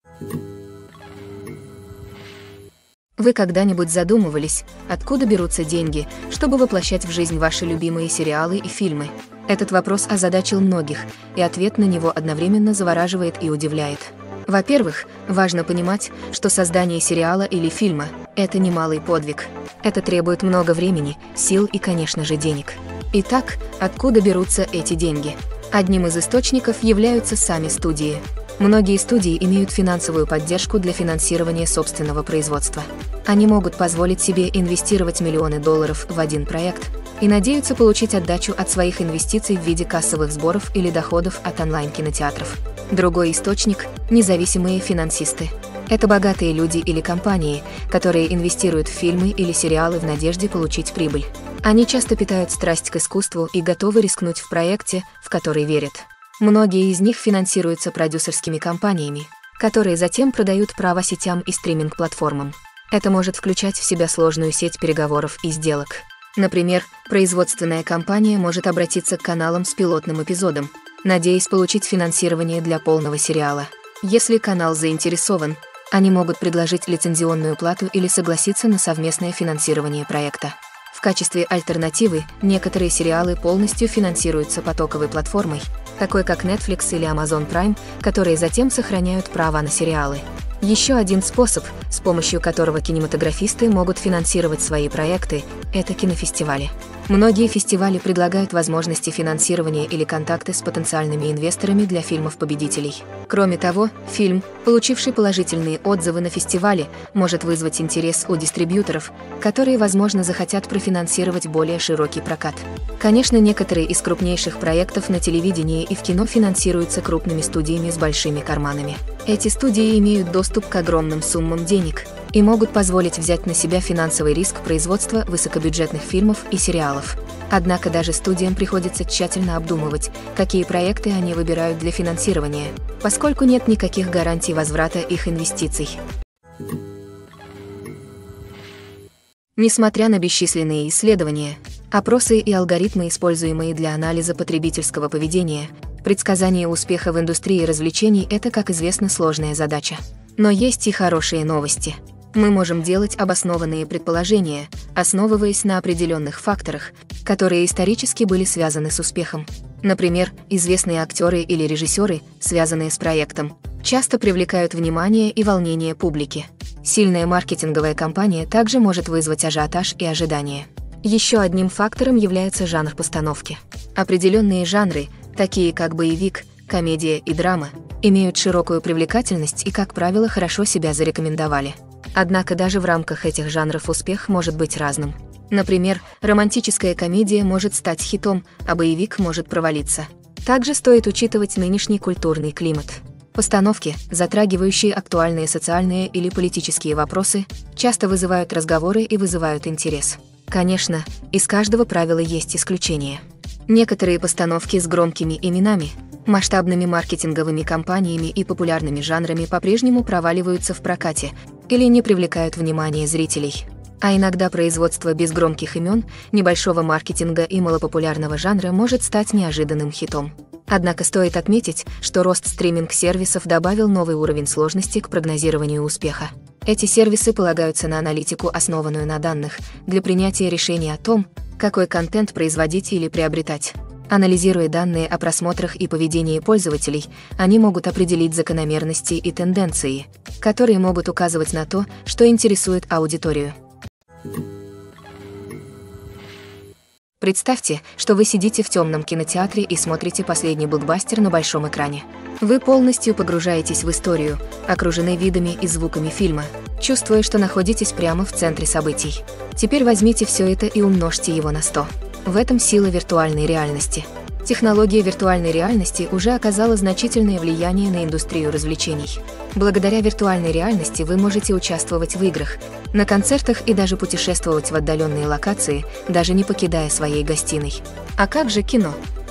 S1: Вы когда-нибудь задумывались, откуда берутся деньги, чтобы воплощать в жизнь ваши любимые сериалы и фильмы? Этот вопрос озадачил многих, и ответ на него одновременно завораживает и удивляет. Во-первых, важно понимать, что создание сериала или фильма – это немалый подвиг. Это требует много времени, сил и, конечно же, денег. Итак, откуда берутся эти деньги? Одним из источников являются сами студии. Многие студии имеют финансовую поддержку для финансирования собственного производства. Они могут позволить себе инвестировать миллионы долларов в один проект и надеются получить отдачу от своих инвестиций в виде кассовых сборов или доходов от онлайн-кинотеатров. Другой источник – независимые финансисты. Это богатые люди или компании, которые инвестируют в фильмы или сериалы в надежде получить прибыль. Они часто питают страсть к искусству и готовы рискнуть в проекте, в который верят. Многие из них финансируются продюсерскими компаниями, которые затем продают права сетям и стриминг-платформам. Это может включать в себя сложную сеть переговоров и сделок. Например, производственная компания может обратиться к каналам с пилотным эпизодом, надеясь получить финансирование для полного сериала. Если канал заинтересован, они могут предложить лицензионную плату или согласиться на совместное финансирование проекта. В качестве альтернативы некоторые сериалы полностью финансируются потоковой платформой, такой как Netflix или Amazon Prime, которые затем сохраняют права на сериалы. Еще один способ, с помощью которого кинематографисты могут финансировать свои проекты, это кинофестивали. Многие фестивали предлагают возможности финансирования или контакты с потенциальными инвесторами для фильмов-победителей. Кроме того, фильм, получивший положительные отзывы на фестивале, может вызвать интерес у дистрибьюторов, которые, возможно, захотят профинансировать более широкий прокат. Конечно, некоторые из крупнейших проектов на телевидении и в кино финансируются крупными студиями с большими карманами. Эти студии имеют доступ к огромным суммам денег и могут позволить взять на себя финансовый риск производства высокобюджетных фильмов и сериалов. Однако даже студиям приходится тщательно обдумывать, какие проекты они выбирают для финансирования, поскольку нет никаких гарантий возврата их инвестиций. Несмотря на бесчисленные исследования, опросы и алгоритмы, используемые для анализа потребительского поведения, предсказание успеха в индустрии развлечений – это, как известно, сложная задача. Но есть и хорошие новости. Мы можем делать обоснованные предположения, основываясь на определенных факторах, которые исторически были связаны с успехом. Например, известные актеры или режиссеры, связанные с проектом, часто привлекают внимание и волнение публики. Сильная маркетинговая кампания также может вызвать ажиотаж и ожидания. Еще одним фактором является жанр постановки. Определенные жанры, такие как боевик, комедия и драма, имеют широкую привлекательность и, как правило, хорошо себя зарекомендовали. Однако даже в рамках этих жанров успех может быть разным. Например, романтическая комедия может стать хитом, а боевик может провалиться. Также стоит учитывать нынешний культурный климат. Постановки, затрагивающие актуальные социальные или политические вопросы, часто вызывают разговоры и вызывают интерес. Конечно, из каждого правила есть исключения. Некоторые постановки с громкими именами, масштабными маркетинговыми кампаниями и популярными жанрами по-прежнему проваливаются в прокате или не привлекают внимания зрителей. А иногда производство без громких имен, небольшого маркетинга и малопопулярного жанра может стать неожиданным хитом. Однако стоит отметить, что рост стриминг-сервисов добавил новый уровень сложности к прогнозированию успеха. Эти сервисы полагаются на аналитику, основанную на данных, для принятия решений о том, какой контент производить или приобретать. Анализируя данные о просмотрах и поведении пользователей, они могут определить закономерности и тенденции, которые могут указывать на то, что интересует аудиторию. Представьте, что вы сидите в темном кинотеатре и смотрите последний блокбастер на большом экране. Вы полностью погружаетесь в историю, окружены видами и звуками фильма, чувствуя, что находитесь прямо в центре событий. Теперь возьмите все это и умножьте его на сто. В этом сила виртуальной реальности. Технология виртуальной реальности уже оказала значительное влияние на индустрию развлечений. Благодаря виртуальной реальности вы можете участвовать в играх, на концертах и даже путешествовать в отдаленные локации, даже не покидая своей гостиной. А как же кино?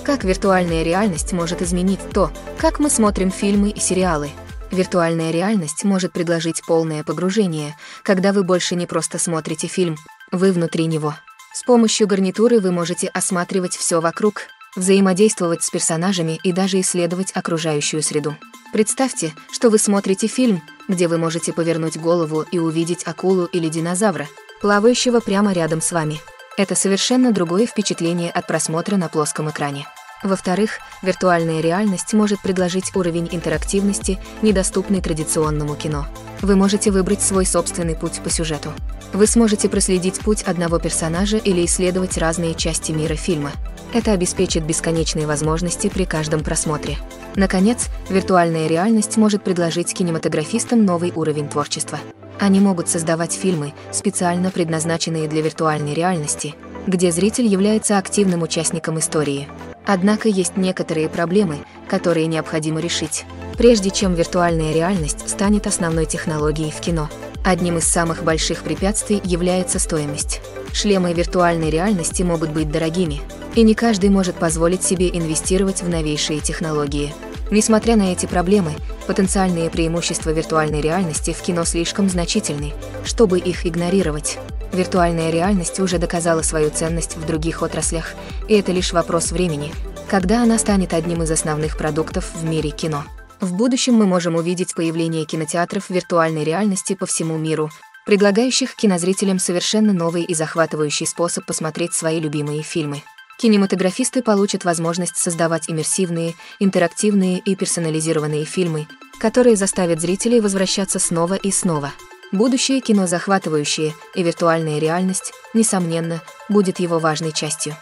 S1: Как виртуальная реальность может изменить то, как мы смотрим фильмы и сериалы? Виртуальная реальность может предложить полное погружение, когда вы больше не просто смотрите фильм, вы внутри него. С помощью гарнитуры вы можете осматривать все вокруг, взаимодействовать с персонажами и даже исследовать окружающую среду. Представьте, что вы смотрите фильм, где вы можете повернуть голову и увидеть акулу или динозавра, плавающего прямо рядом с вами. Это совершенно другое впечатление от просмотра на плоском экране. Во-вторых, виртуальная реальность может предложить уровень интерактивности, недоступный традиционному кино. Вы можете выбрать свой собственный путь по сюжету. Вы сможете проследить путь одного персонажа или исследовать разные части мира фильма. Это обеспечит бесконечные возможности при каждом просмотре. Наконец, виртуальная реальность может предложить кинематографистам новый уровень творчества. Они могут создавать фильмы, специально предназначенные для виртуальной реальности, где зритель является активным участником истории. Однако есть некоторые проблемы, которые необходимо решить, прежде чем виртуальная реальность станет основной технологией в кино. Одним из самых больших препятствий является стоимость. Шлемы виртуальной реальности могут быть дорогими, и не каждый может позволить себе инвестировать в новейшие технологии. Несмотря на эти проблемы, потенциальные преимущества виртуальной реальности в кино слишком значительны, чтобы их игнорировать. Виртуальная реальность уже доказала свою ценность в других отраслях, и это лишь вопрос времени, когда она станет одним из основных продуктов в мире кино. В будущем мы можем увидеть появление кинотеатров виртуальной реальности по всему миру, предлагающих кинозрителям совершенно новый и захватывающий способ посмотреть свои любимые фильмы. Кинематографисты получат возможность создавать иммерсивные, интерактивные и персонализированные фильмы, которые заставят зрителей возвращаться снова и снова. Будущее кино захватывающее, и виртуальная реальность, несомненно, будет его важной частью.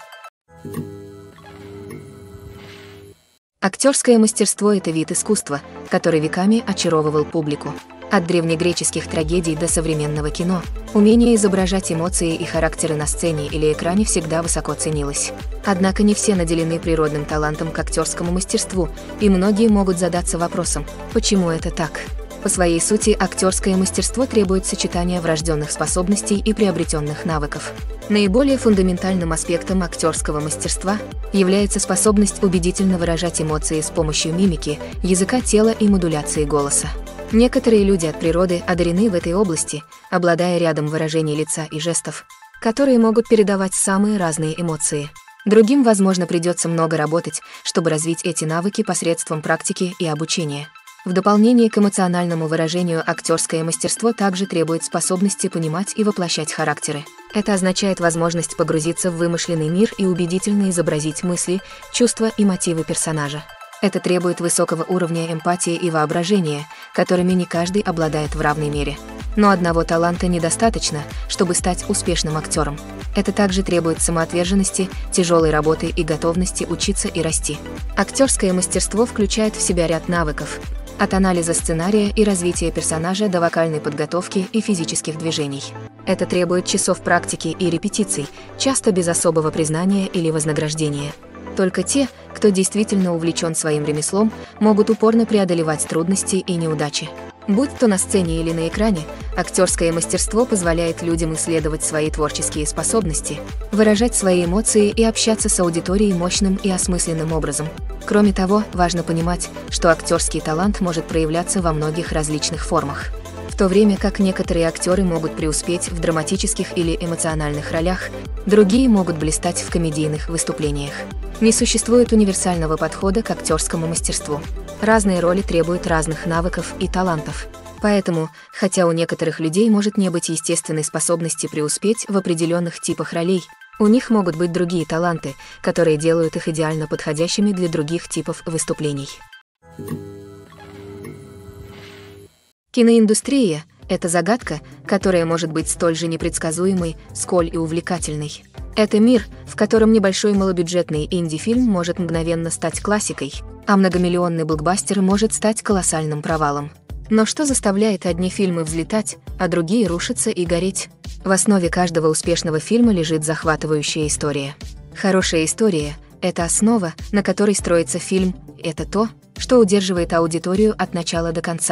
S1: Актерское мастерство – это вид искусства, который веками очаровывал публику. От древнегреческих трагедий до современного кино, умение изображать эмоции и характеры на сцене или экране всегда высоко ценилось. Однако не все наделены природным талантом к актерскому мастерству, и многие могут задаться вопросом, почему это так? По своей сути, актерское мастерство требует сочетания врожденных способностей и приобретенных навыков. Наиболее фундаментальным аспектом актерского мастерства является способность убедительно выражать эмоции с помощью мимики, языка тела и модуляции голоса. Некоторые люди от природы одарены в этой области, обладая рядом выражений лица и жестов, которые могут передавать самые разные эмоции. Другим, возможно, придется много работать, чтобы развить эти навыки посредством практики и обучения. В дополнение к эмоциональному выражению актерское мастерство также требует способности понимать и воплощать характеры. Это означает возможность погрузиться в вымышленный мир и убедительно изобразить мысли, чувства и мотивы персонажа. Это требует высокого уровня эмпатии и воображения, которыми не каждый обладает в равной мере. Но одного таланта недостаточно, чтобы стать успешным актером. Это также требует самоотверженности, тяжелой работы и готовности учиться и расти. Актерское мастерство включает в себя ряд навыков, от анализа сценария и развития персонажа до вокальной подготовки и физических движений. Это требует часов практики и репетиций, часто без особого признания или вознаграждения. Только те, кто действительно увлечен своим ремеслом, могут упорно преодолевать трудности и неудачи. Будь то на сцене или на экране, актерское мастерство позволяет людям исследовать свои творческие способности, выражать свои эмоции и общаться с аудиторией мощным и осмысленным образом. Кроме того, важно понимать, что актерский талант может проявляться во многих различных формах. В то время как некоторые актеры могут преуспеть в драматических или эмоциональных ролях, другие могут блистать в комедийных выступлениях. Не существует универсального подхода к актерскому мастерству. Разные роли требуют разных навыков и талантов. Поэтому, хотя у некоторых людей может не быть естественной способности преуспеть в определенных типах ролей, у них могут быть другие таланты, которые делают их идеально подходящими для других типов выступлений. Киноиндустрия – это загадка, которая может быть столь же непредсказуемой, сколь и увлекательной. Это мир, в котором небольшой малобюджетный инди-фильм может мгновенно стать классикой, а многомиллионный блокбастер может стать колоссальным провалом. Но что заставляет одни фильмы взлетать, а другие рушиться и гореть? В основе каждого успешного фильма лежит захватывающая история. Хорошая история – это основа, на которой строится фильм, это то, что удерживает аудиторию от начала до конца.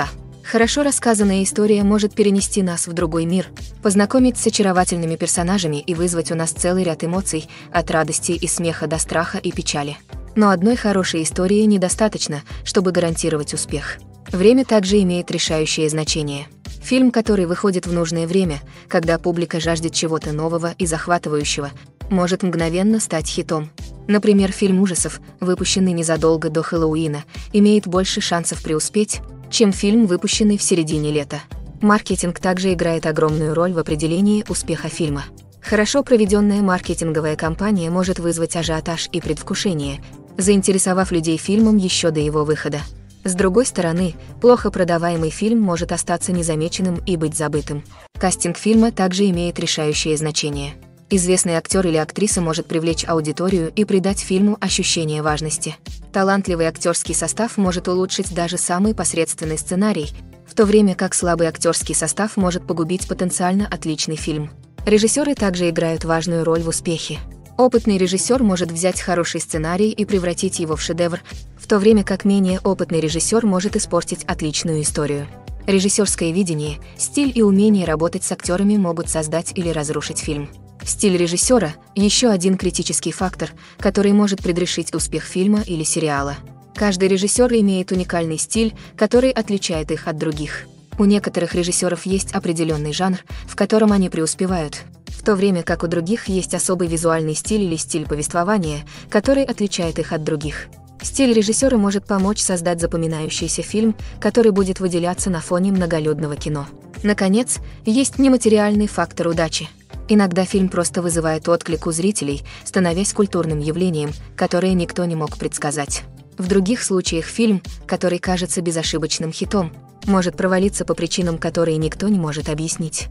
S1: Хорошо рассказанная история может перенести нас в другой мир, познакомить с очаровательными персонажами и вызвать у нас целый ряд эмоций, от радости и смеха до страха и печали. Но одной хорошей истории недостаточно, чтобы гарантировать успех. Время также имеет решающее значение. Фильм, который выходит в нужное время, когда публика жаждет чего-то нового и захватывающего, может мгновенно стать хитом. Например, фильм ужасов, выпущенный незадолго до Хэллоуина, имеет больше шансов преуспеть, чем фильм, выпущенный в середине лета. Маркетинг также играет огромную роль в определении успеха фильма. Хорошо проведенная маркетинговая кампания может вызвать ажиотаж и предвкушение, заинтересовав людей фильмом еще до его выхода. С другой стороны, плохо продаваемый фильм может остаться незамеченным и быть забытым. Кастинг фильма также имеет решающее значение. Известный актер или актриса может привлечь аудиторию и придать фильму ощущение важности. Талантливый актерский состав может улучшить даже самый посредственный сценарий, в то время как слабый актерский состав может погубить потенциально отличный фильм. Режиссеры также играют важную роль в успехе. Опытный режиссер может взять хороший сценарий и превратить его в шедевр, в то время как менее опытный режиссер может испортить отличную историю. Режиссерское видение, стиль и умение работать с актерами могут создать или разрушить фильм. Стиль режиссера – еще один критический фактор, который может предрешить успех фильма или сериала. Каждый режиссер имеет уникальный стиль, который отличает их от других. У некоторых режиссеров есть определенный жанр, в котором они преуспевают, в то время как у других есть особый визуальный стиль или стиль повествования, который отличает их от других. Стиль режиссера может помочь создать запоминающийся фильм, который будет выделяться на фоне многолюдного кино. Наконец, есть нематериальный фактор удачи. Иногда фильм просто вызывает отклик у зрителей, становясь культурным явлением, которое никто не мог предсказать. В других случаях фильм, который кажется безошибочным хитом, может провалиться по причинам, которые никто не может объяснить.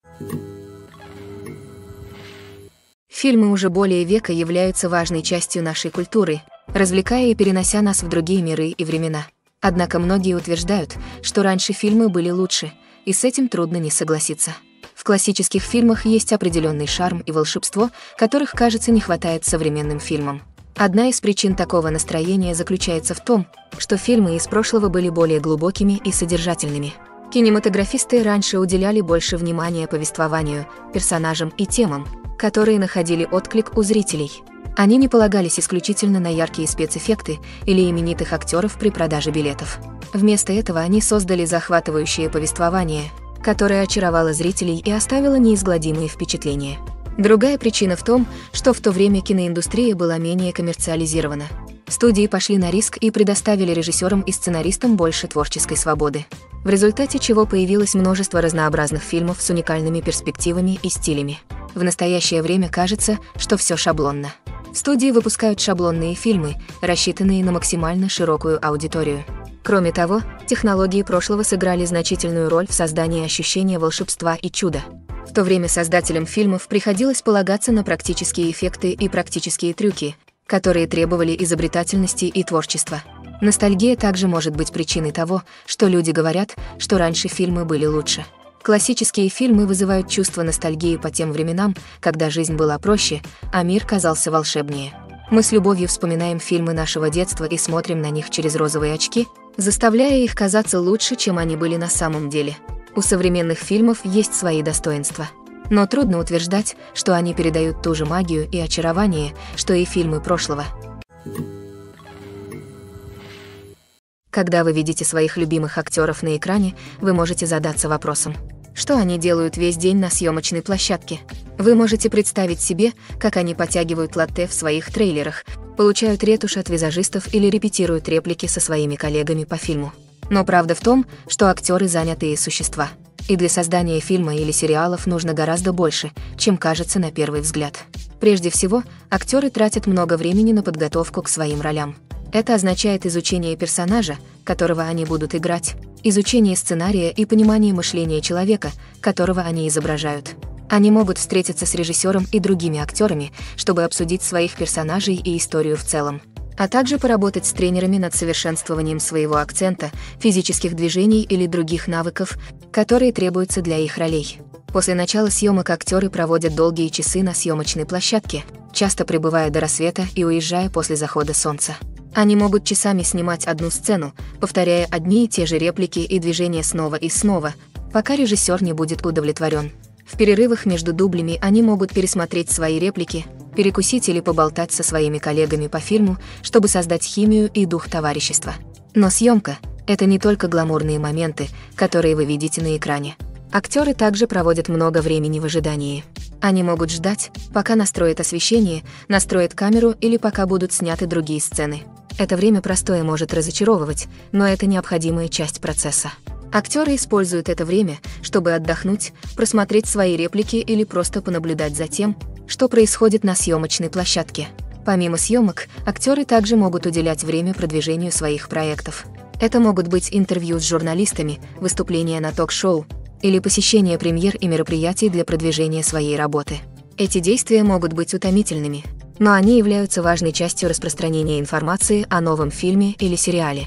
S1: Фильмы уже более века являются важной частью нашей культуры, развлекая и перенося нас в другие миры и времена. Однако многие утверждают, что раньше фильмы были лучше, и с этим трудно не согласиться. В классических фильмах есть определенный шарм и волшебство, которых, кажется, не хватает современным фильмам. Одна из причин такого настроения заключается в том, что фильмы из прошлого были более глубокими и содержательными. Кинематографисты раньше уделяли больше внимания повествованию, персонажам и темам, которые находили отклик у зрителей. Они не полагались исключительно на яркие спецэффекты или именитых актеров при продаже билетов. Вместо этого они создали захватывающее повествование, которое очаровало зрителей и оставило неизгладимые впечатления. Другая причина в том, что в то время киноиндустрия была менее коммерциализирована. Студии пошли на риск и предоставили режиссерам и сценаристам больше творческой свободы, в результате чего появилось множество разнообразных фильмов с уникальными перспективами и стилями. В настоящее время кажется, что все шаблонно. Студии выпускают шаблонные фильмы, рассчитанные на максимально широкую аудиторию. Кроме того, технологии прошлого сыграли значительную роль в создании ощущения волшебства и чуда. В то время создателям фильмов приходилось полагаться на практические эффекты и практические трюки, которые требовали изобретательности и творчества. Ностальгия также может быть причиной того, что люди говорят, что раньше фильмы были лучше. Классические фильмы вызывают чувство ностальгии по тем временам, когда жизнь была проще, а мир казался волшебнее. Мы с любовью вспоминаем фильмы нашего детства и смотрим на них через розовые очки, заставляя их казаться лучше, чем они были на самом деле. У современных фильмов есть свои достоинства. Но трудно утверждать, что они передают ту же магию и очарование, что и фильмы прошлого. Когда вы видите своих любимых актеров на экране, вы можете задаться вопросом: что они делают весь день на съемочной площадке? Вы можете представить себе, как они потягивают латте в своих трейлерах, получают ретушь от визажистов или репетируют реплики со своими коллегами по фильму. Но правда в том, что актеры занятые существа. И для создания фильма или сериалов нужно гораздо больше, чем кажется на первый взгляд. Прежде всего, актеры тратят много времени на подготовку к своим ролям. Это означает изучение персонажа, которого они будут играть, изучение сценария и понимание мышления человека, которого они изображают. Они могут встретиться с режиссером и другими актерами, чтобы обсудить своих персонажей и историю в целом, а также поработать с тренерами над совершенствованием своего акцента, физических движений или других навыков, которые требуются для их ролей. После начала съемок актеры проводят долгие часы на съемочной площадке, часто пребывая до рассвета и уезжая после захода солнца. Они могут часами снимать одну сцену, повторяя одни и те же реплики и движения снова и снова, пока режиссер не будет удовлетворен. В перерывах между дублями они могут пересмотреть свои реплики, перекусить или поболтать со своими коллегами по фильму, чтобы создать химию и дух товарищества. Но съемка — это не только гламурные моменты, которые вы видите на экране. Актеры также проводят много времени в ожидании. Они могут ждать, пока настроят освещение, настроят камеру или пока будут сняты другие сцены. Это время простое может разочаровывать, но это необходимая часть процесса. Актеры используют это время, чтобы отдохнуть, просмотреть свои реплики или просто понаблюдать за тем, что происходит на съемочной площадке. Помимо съемок, актеры также могут уделять время продвижению своих проектов. Это могут быть интервью с журналистами, выступления на ток-шоу или посещение премьер и мероприятий для продвижения своей работы. Эти действия могут быть утомительными, но они являются важной частью распространения информации о новом фильме или сериале.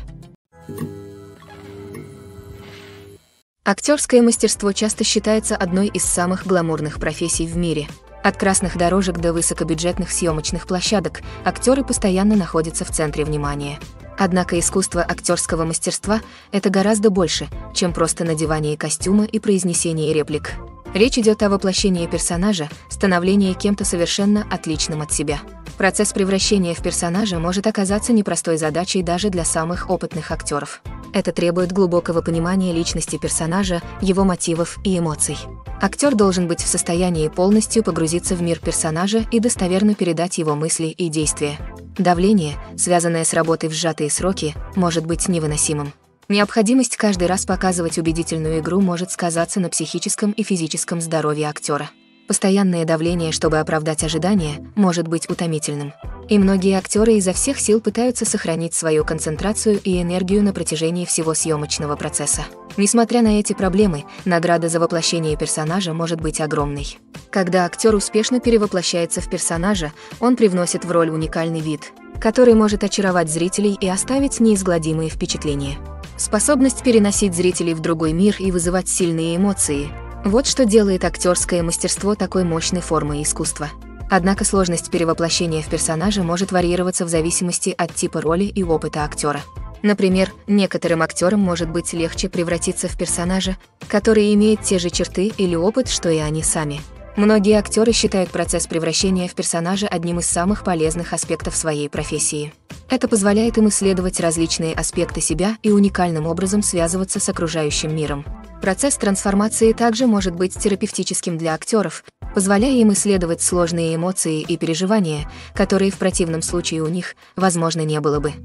S1: Актерское мастерство часто считается одной из самых гламурных профессий в мире. От красных дорожек до высокобюджетных съемочных площадок актеры постоянно находятся в центре внимания. Однако искусство актерского мастерства – это гораздо больше, чем просто надевание костюма и произнесение реплик. Речь идет о воплощении персонажа, становлении кем-то совершенно отличным от себя. Процесс превращения в персонажа может оказаться непростой задачей даже для самых опытных актеров. Это требует глубокого понимания личности персонажа, его мотивов и эмоций. Актер должен быть в состоянии полностью погрузиться в мир персонажа и достоверно передать его мысли и действия. Давление, связанное с работой в сжатые сроки, может быть невыносимым. Необходимость каждый раз показывать убедительную игру может сказаться на психическом и физическом здоровье актера. Постоянное давление, чтобы оправдать ожидания, может быть утомительным. И многие актеры изо всех сил пытаются сохранить свою концентрацию и энергию на протяжении всего съемочного процесса. Несмотря на эти проблемы, награда за воплощение персонажа может быть огромной. Когда актер успешно перевоплощается в персонажа, он привносит в роль уникальный вид, который может очаровать зрителей и оставить неизгладимые впечатления. Способность переносить зрителей в другой мир и вызывать сильные эмоции – вот что делает актерское мастерство такой мощной формой искусства. Однако сложность перевоплощения в персонажа может варьироваться в зависимости от типа роли и опыта актера. Например, некоторым актерам может быть легче превратиться в персонажа, который имеет те же черты или опыт, что и они сами. Многие актеры считают процесс превращения в персонажа одним из самых полезных аспектов своей профессии. Это позволяет им исследовать различные аспекты себя и уникальным образом связываться с окружающим миром. Процесс трансформации также может быть терапевтическим для актеров, позволяя им исследовать сложные эмоции и переживания, которые в противном случае у них, возможно, не было бы.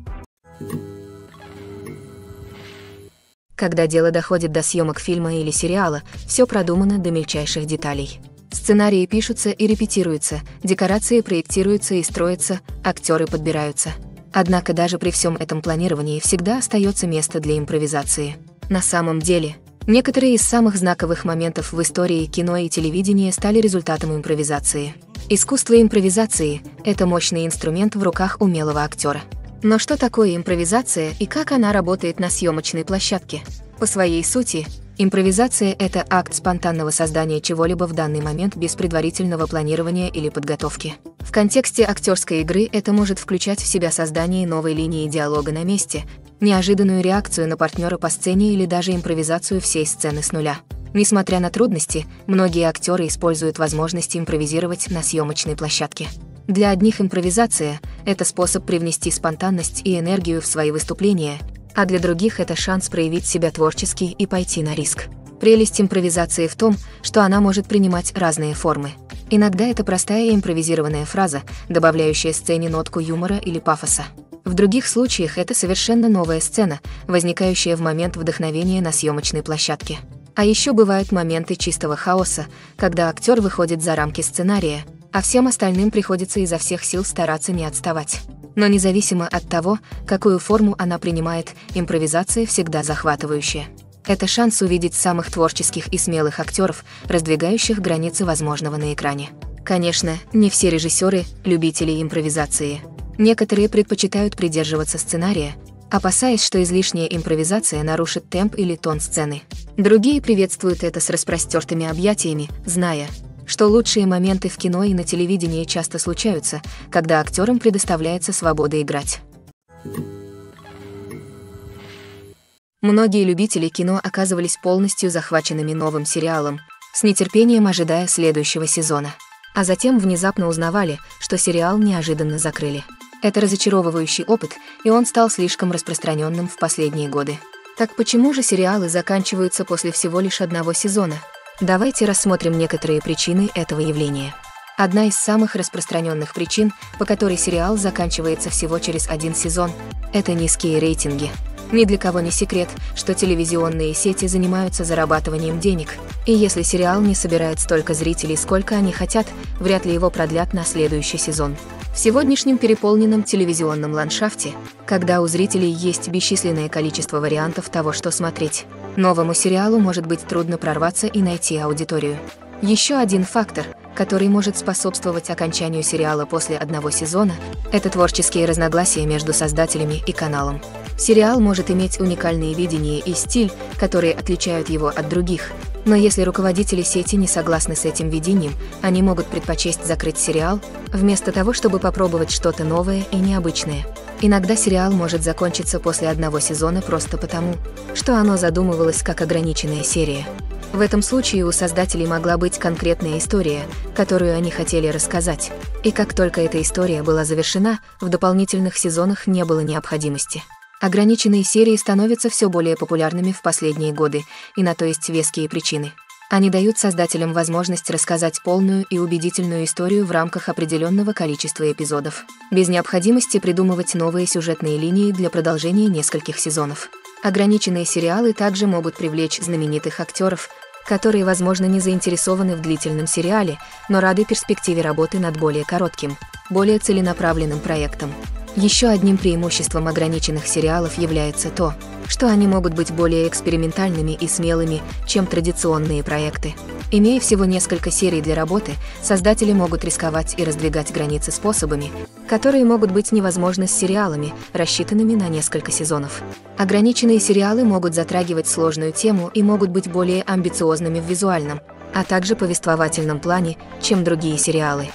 S1: Когда дело доходит до съемок фильма или сериала, все продумано до мельчайших деталей. Сценарии пишутся и репетируются, декорации проектируются и строятся, актеры подбираются. Однако даже при всем этом планировании всегда остается место для импровизации. На самом деле, некоторые из самых знаковых моментов в истории кино и телевидения стали результатом импровизации. Искусство импровизации – это мощный инструмент в руках умелого актера. Но что такое импровизация и как она работает на съемочной площадке? По своей сути, импровизация – это акт спонтанного создания чего-либо в данный момент без предварительного планирования или подготовки. В контексте актерской игры это может включать в себя создание новой линии диалога на месте, неожиданную реакцию на партнера по сцене или даже импровизацию всей сцены с нуля. Несмотря на трудности, многие актеры используют возможность импровизировать на съемочной площадке. Для одних импровизация – это способ привнести спонтанность и энергию в свои выступления, а для других это шанс проявить себя творчески и пойти на риск. Прелесть импровизации в том, что она может принимать разные формы. Иногда это простая импровизированная фраза, добавляющая сцене нотку юмора или пафоса. В других случаях это совершенно новая сцена, возникающая в момент вдохновения на съемочной площадке. А еще бывают моменты чистого хаоса, когда актер выходит за рамки сценария, а всем остальным приходится изо всех сил стараться не отставать. Но независимо от того, какую форму она принимает, импровизация всегда захватывающая. Это шанс увидеть самых творческих и смелых актеров, раздвигающих границы возможного на экране. Конечно, не все режиссеры – любители импровизации. Некоторые предпочитают придерживаться сценария, опасаясь, что излишняя импровизация нарушит темп или тон сцены. Другие приветствуют это с распростертыми объятиями, зная, что лучшие моменты в кино и на телевидении часто случаются, когда актерам предоставляется свобода играть. Многие любители кино оказывались полностью захваченными новым сериалом, с нетерпением ожидая следующего сезона. А затем внезапно узнавали, что сериал неожиданно закрыли. Это разочаровывающий опыт, и он стал слишком распространенным в последние годы. Так почему же сериалы заканчиваются после всего лишь одного сезона? Давайте рассмотрим некоторые причины этого явления. Одна из самых распространенных причин, по которой сериал заканчивается всего через один сезон, это низкие рейтинги. Ни для кого не секрет, что телевизионные сети занимаются зарабатыванием денег, и если сериал не собирает столько зрителей, сколько они хотят, вряд ли его продлят на следующий сезон. В сегодняшнем переполненном телевизионном ландшафте, когда у зрителей есть бесчисленное количество вариантов того, что смотреть, новому сериалу может быть трудно прорваться и найти аудиторию. Еще один фактор, который может способствовать окончанию сериала после одного сезона, это творческие разногласия между создателями и каналом. Сериал может иметь уникальные видения и стиль, которые отличают его от других, но если руководители сети не согласны с этим видением, они могут предпочесть закрыть сериал, вместо того, чтобы попробовать что-то новое и необычное. Иногда сериал может закончиться после одного сезона просто потому, что оно задумывалось как ограниченная серия. В этом случае у создателей могла быть конкретная история, которую они хотели рассказать, и как только эта история была завершена, в дополнительных сезонах не было необходимости. Ограниченные серии становятся все более популярными в последние годы, и на то есть веские причины. Они дают создателям возможность рассказать полную и убедительную историю в рамках определенного количества эпизодов, без необходимости придумывать новые сюжетные линии для продолжения нескольких сезонов. Ограниченные сериалы также могут привлечь знаменитых актеров, которые, возможно, не заинтересованы в длительном сериале, но рады перспективе работы над более коротким, более целенаправленным проектом. Еще одним преимуществом ограниченных сериалов является то, что они могут быть более экспериментальными и смелыми, чем традиционные проекты. Имея всего несколько серий для работы, создатели могут рисковать и раздвигать границы способами, которые могут быть невозможны с сериалами, рассчитанными на несколько сезонов. Ограниченные сериалы могут затрагивать сложную тему и могут быть более амбициозными в визуальном, а также повествовательном плане, чем другие сериалы.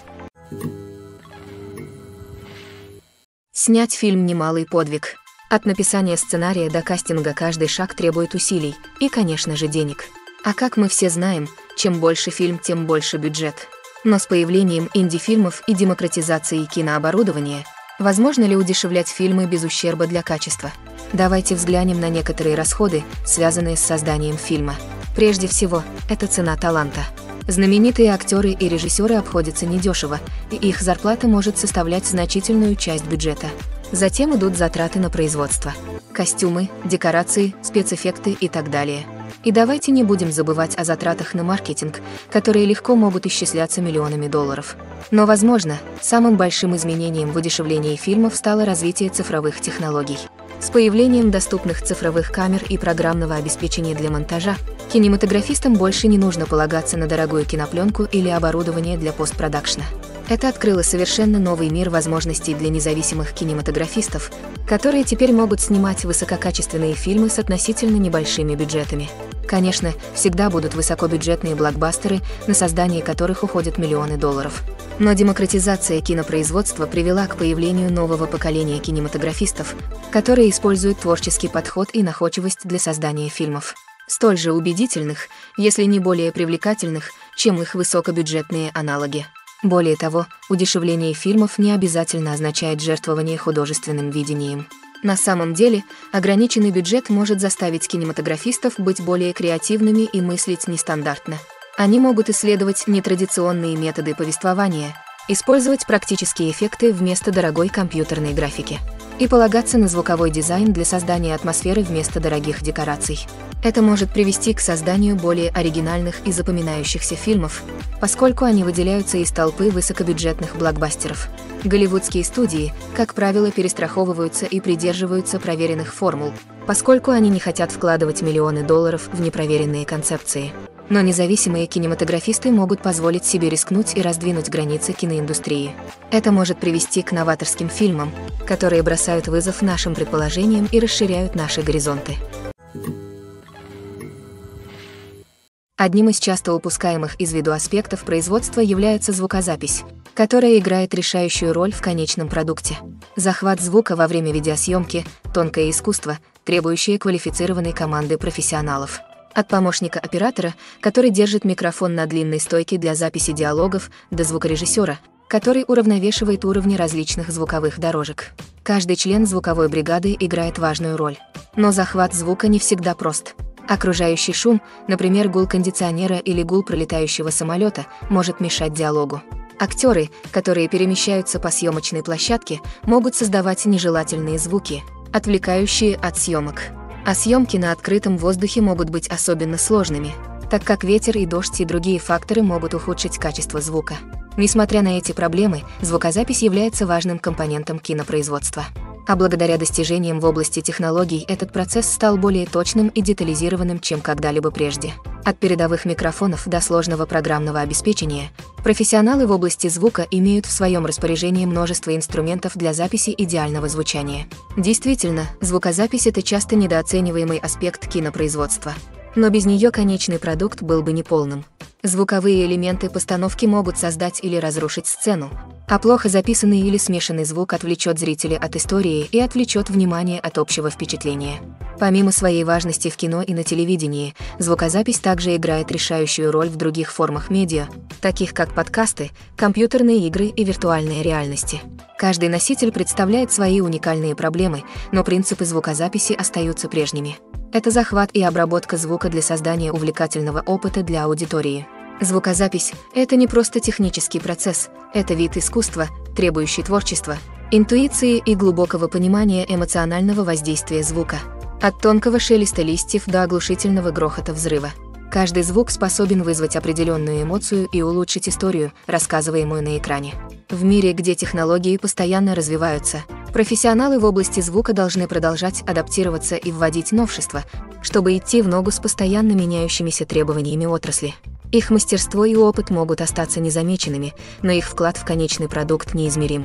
S1: Снять фильм – немалый подвиг. От написания сценария до кастинга каждый шаг требует усилий и, конечно же, денег. А как мы все знаем, чем больше фильм, тем больше бюджет. Но с появлением инди-фильмов и демократизацией кинооборудования, возможно ли удешевлять фильмы без ущерба для качества? Давайте взглянем на некоторые расходы, связанные с созданием фильма. Прежде всего, это цена таланта. Знаменитые актеры и режиссеры обходятся недешево, и их зарплата может составлять значительную часть бюджета. Затем идут затраты на производство. Костюмы, декорации, спецэффекты и так далее. И давайте не будем забывать о затратах на маркетинг, которые легко могут исчисляться миллионами долларов. Но, возможно, самым большим изменением в удешевлении фильмов стало развитие цифровых технологий. С появлением доступных цифровых камер и программного обеспечения для монтажа, кинематографистам больше не нужно полагаться на дорогую кинопленку или оборудование для постпродакшна. Это открыло совершенно новый мир возможностей для независимых кинематографистов, которые теперь могут снимать высококачественные фильмы с относительно небольшими бюджетами. Конечно, всегда будут высокобюджетные блокбастеры, на создание которых уходят миллионы долларов. Но демократизация кинопроизводства привела к появлению нового поколения кинематографистов, которые используют творческий подход и находчивость для создания фильмов, столь же убедительных, если не более привлекательных, чем их высокобюджетные аналоги. Более того, удешевление фильмов не обязательно означает жертвование художественным видением. На самом деле, ограниченный бюджет может заставить кинематографистов быть более креативными и мыслить нестандартно. Они могут исследовать нетрадиционные методы повествования, использовать практические эффекты вместо дорогой компьютерной графики и полагаться на звуковой дизайн для создания атмосферы вместо дорогих декораций. Это может привести к созданию более оригинальных и запоминающихся фильмов, поскольку они выделяются из толпы высокобюджетных блокбастеров. Голливудские студии, как правило, перестраховываются и придерживаются проверенных формул, поскольку они не хотят вкладывать миллионы долларов в непроверенные концепции. Но независимые кинематографисты могут позволить себе рискнуть и раздвинуть границы киноиндустрии. Это может привести к новаторским фильмам, которые бросают вызов нашим предположениям и расширяют наши горизонты. Одним из часто упускаемых из виду аспектов производства является звукозапись, которая играет решающую роль в конечном продукте. Захват звука во время видеосъемки – тонкое искусство, требующие квалифицированной команды профессионалов. От помощника оператора, который держит микрофон на длинной стойке для записи диалогов, до звукорежиссера, который уравновешивает уровни различных звуковых дорожек. Каждый член звуковой бригады играет важную роль. Но захват звука не всегда прост. Окружающий шум, например, гул кондиционера или гул пролетающего самолета, может мешать диалогу. Актеры, которые перемещаются по съемочной площадке, могут создавать нежелательные звуки, отвлекающие от съемок. А съемки на открытом воздухе могут быть особенно сложными, так как ветер и дождь и другие факторы могут ухудшить качество звука. Несмотря на эти проблемы, звукозапись является важным компонентом кинопроизводства. А благодаря достижениям в области технологий этот процесс стал более точным и детализированным, чем когда-либо прежде. От передовых микрофонов до сложного программного обеспечения, профессионалы в области звука имеют в своем распоряжении множество инструментов для записи идеального звучания. Действительно, звукозапись — это часто недооцениваемый аспект кинопроизводства. Но без нее конечный продукт был бы неполным. Звуковые элементы постановки могут создать или разрушить сцену, а плохо записанный или смешанный звук отвлечет зрителя от истории и отвлечет внимание от общего впечатления. Помимо своей важности в кино и на телевидении, звукозапись также играет решающую роль в других формах медиа, таких как подкасты, компьютерные игры и виртуальные реальности. Каждый носитель представляет свои уникальные проблемы, но принципы звукозаписи остаются прежними. Это захват и обработка звука для создания увлекательного опыта для аудитории. Звукозапись — это не просто технический процесс, это вид искусства, требующий творчества, интуиции и глубокого понимания эмоционального воздействия звука. От тонкого шелеста листьев до оглушительного грохота взрыва. Каждый звук способен вызвать определенную эмоцию и улучшить историю, рассказываемую на экране. В мире, где технологии постоянно развиваются, профессионалы в области звука должны продолжать адаптироваться и вводить новшества, чтобы идти в ногу с постоянно меняющимися требованиями отрасли. Их мастерство и опыт могут остаться незамеченными, но их вклад в конечный продукт неизмерим.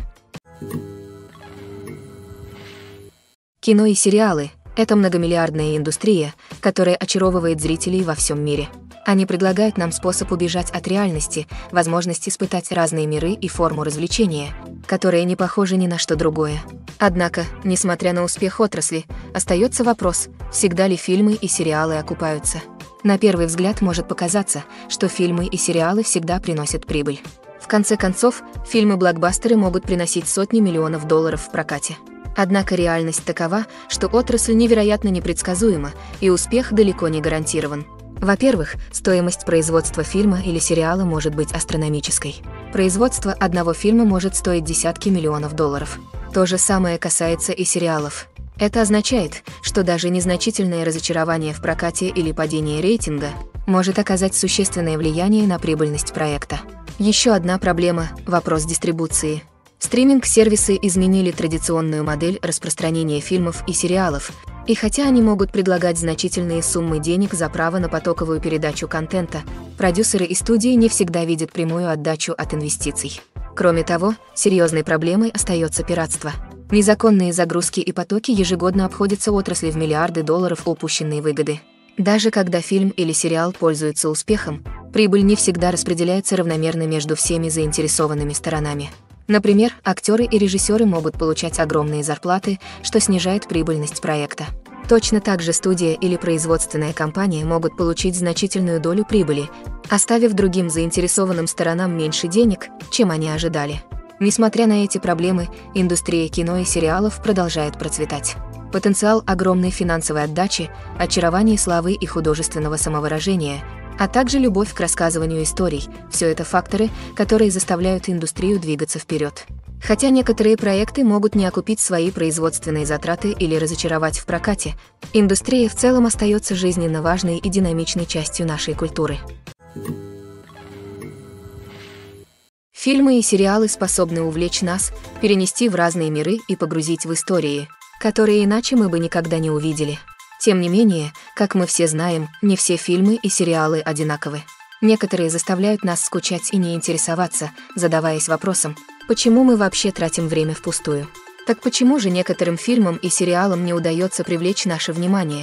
S1: Кино и сериалы — это многомиллиардная индустрия, которая очаровывает зрителей во всем мире. Они предлагают нам способ убежать от реальности, возможность испытать разные миры и форму развлечения, которые не похожи ни на что другое. Однако, несмотря на успех отрасли, остается вопрос, всегда ли фильмы и сериалы окупаются. На первый взгляд может показаться, что фильмы и сериалы всегда приносят прибыль. В конце концов, фильмы-блокбастеры могут приносить сотни миллионов долларов в прокате. Однако реальность такова, что отрасль невероятно непредсказуема, и успех далеко не гарантирован. Во-первых, стоимость производства фильма или сериала может быть астрономической. Производство одного фильма может стоить десятки миллионов долларов. То же самое касается и сериалов. Это означает, что даже незначительное разочарование в прокате или падение рейтинга может оказать существенное влияние на прибыльность проекта. Еще одна проблема – вопрос дистрибуции. Стриминг-сервисы изменили традиционную модель распространения фильмов и сериалов, и хотя они могут предлагать значительные суммы денег за право на потоковую передачу контента, продюсеры и студии не всегда видят прямую отдачу от инвестиций. Кроме того, серьезной проблемой остается пиратство. Незаконные загрузки и потоки ежегодно обходятся отрасли в миллиарды долларов упущенной выгоды. Даже когда фильм или сериал пользуются успехом, прибыль не всегда распределяется равномерно между всеми заинтересованными сторонами. Например, актеры и режиссеры могут получать огромные зарплаты, что снижает прибыльность проекта. Точно так же студия или производственная компания могут получить значительную долю прибыли, оставив другим заинтересованным сторонам меньше денег, чем они ожидали. Несмотря на эти проблемы, индустрия кино и сериалов продолжает процветать. Потенциал огромной финансовой отдачи, очарование славы и художественного самовыражения, а также любовь к рассказыванию историй – все это факторы, которые заставляют индустрию двигаться вперед. Хотя некоторые проекты могут не окупить свои производственные затраты или разочаровать в прокате, индустрия в целом остается жизненно важной и динамичной частью нашей культуры. Фильмы и сериалы способны увлечь нас, перенести в разные миры и погрузить в истории, которые иначе мы бы никогда не увидели. Тем не менее, как мы все знаем, не все фильмы и сериалы одинаковы. Некоторые заставляют нас скучать и не интересоваться, задаваясь вопросом, почему мы вообще тратим время впустую? Так почему же некоторым фильмам и сериалам не удается привлечь наше внимание?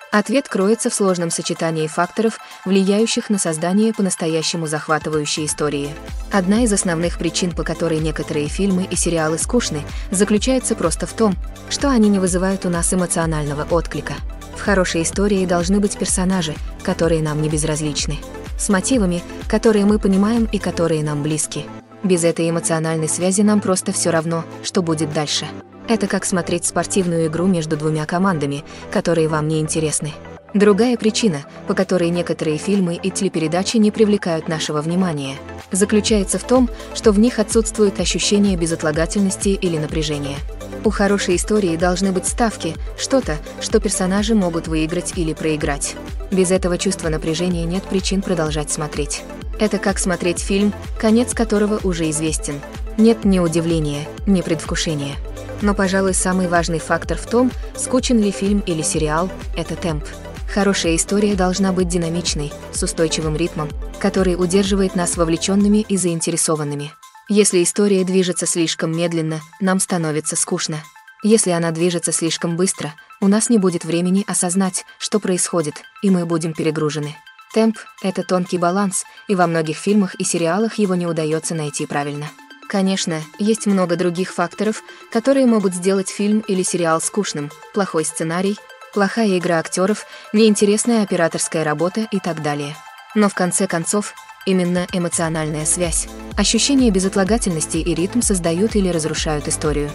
S1: Ответ кроется в сложном сочетании факторов, влияющих на создание по-настоящему захватывающей истории. Одна из основных причин, по которой некоторые фильмы и сериалы скучны, заключается просто в том, что они не вызывают у нас эмоционального отклика. В хорошей истории должны быть персонажи, которые нам не безразличны, с мотивами, которые мы понимаем и которые нам близки. Без этой эмоциональной связи нам просто все равно, что будет дальше. Это как смотреть спортивную игру между двумя командами, которые вам не интересны. Другая причина, по которой некоторые фильмы и телепередачи не привлекают нашего внимания, заключается в том, что в них отсутствует ощущение безотлагательности или напряжения. У хорошей истории должны быть ставки, что-то, что персонажи могут выиграть или проиграть. Без этого чувства напряжения нет причин продолжать смотреть. Это как смотреть фильм, конец которого уже известен. Нет ни удивления, ни предвкушения. Но, пожалуй, самый важный фактор в том, скучен ли фильм или сериал, это темп. Хорошая история должна быть динамичной, с устойчивым ритмом, который удерживает нас вовлеченными и заинтересованными. Если история движется слишком медленно, нам становится скучно. Если она движется слишком быстро, у нас не будет времени осознать, что происходит, и мы будем перегружены. Темп — это тонкий баланс, и во многих фильмах и сериалах его не удается найти правильно. Конечно, есть много других факторов, которые могут сделать фильм или сериал скучным: плохой сценарий, плохая игра актеров, неинтересная операторская работа и так далее. Но в конце концов, именно эмоциональная связь, ощущение безотлагательности и ритм создают или разрушают историю.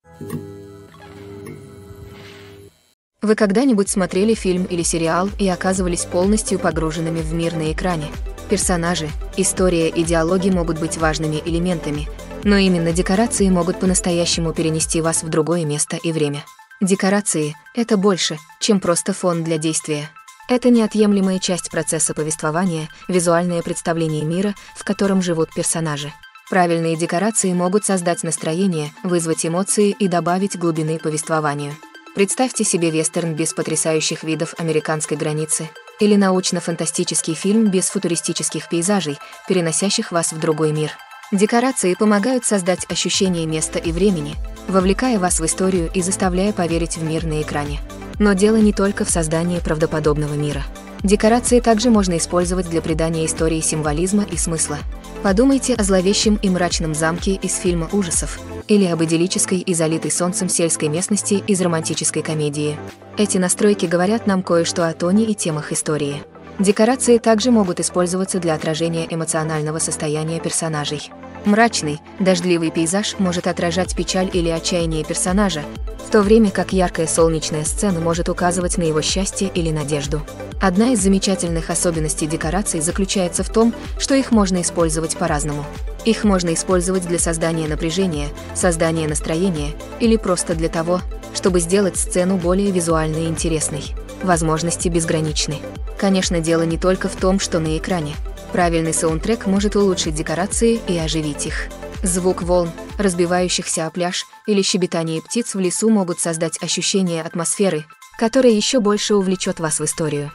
S1: Вы когда-нибудь смотрели фильм или сериал и оказывались полностью погруженными в мир на экране? Персонажи, история и диалоги могут быть важными элементами, но именно декорации могут по-настоящему перенести вас в другое место и время. Декорации — это больше, чем просто фон для действия. Это неотъемлемая часть процесса повествования, визуальное представление мира, в котором живут персонажи. Правильные декорации могут создать настроение, вызвать эмоции и добавить глубины повествованию. Представьте себе вестерн без потрясающих видов американской границы или научно-фантастический фильм без футуристических пейзажей, переносящих вас в другой мир. Декорации помогают создать ощущение места и времени, вовлекая вас в историю и заставляя поверить в мир на экране. Но дело не только в создании правдоподобного мира. Декорации также можно использовать для придания истории символизма и смысла. Подумайте о зловещем и мрачном замке из фильма ужасов или об идиллической и залитой солнцем сельской местности из романтической комедии. Эти настройки говорят нам кое-что о тоне и темах истории. Декорации также могут использоваться для отражения эмоционального состояния персонажей. Мрачный, дождливый пейзаж может отражать печаль или отчаяние персонажа, в то время как яркая солнечная сцена может указывать на его счастье или надежду. Одна из замечательных особенностей декораций заключается в том, что их можно использовать по-разному. Их можно использовать для создания напряжения, создания настроения или просто для того, чтобы сделать сцену более визуально интересной. Возможности безграничны. Конечно, дело не только в том, что на экране. Правильный саундтрек может улучшить декорации и оживить их. Звук волн, разбивающихся о пляж, или щебетание птиц в лесу могут создать ощущение атмосферы, которое еще больше увлечет вас в историю.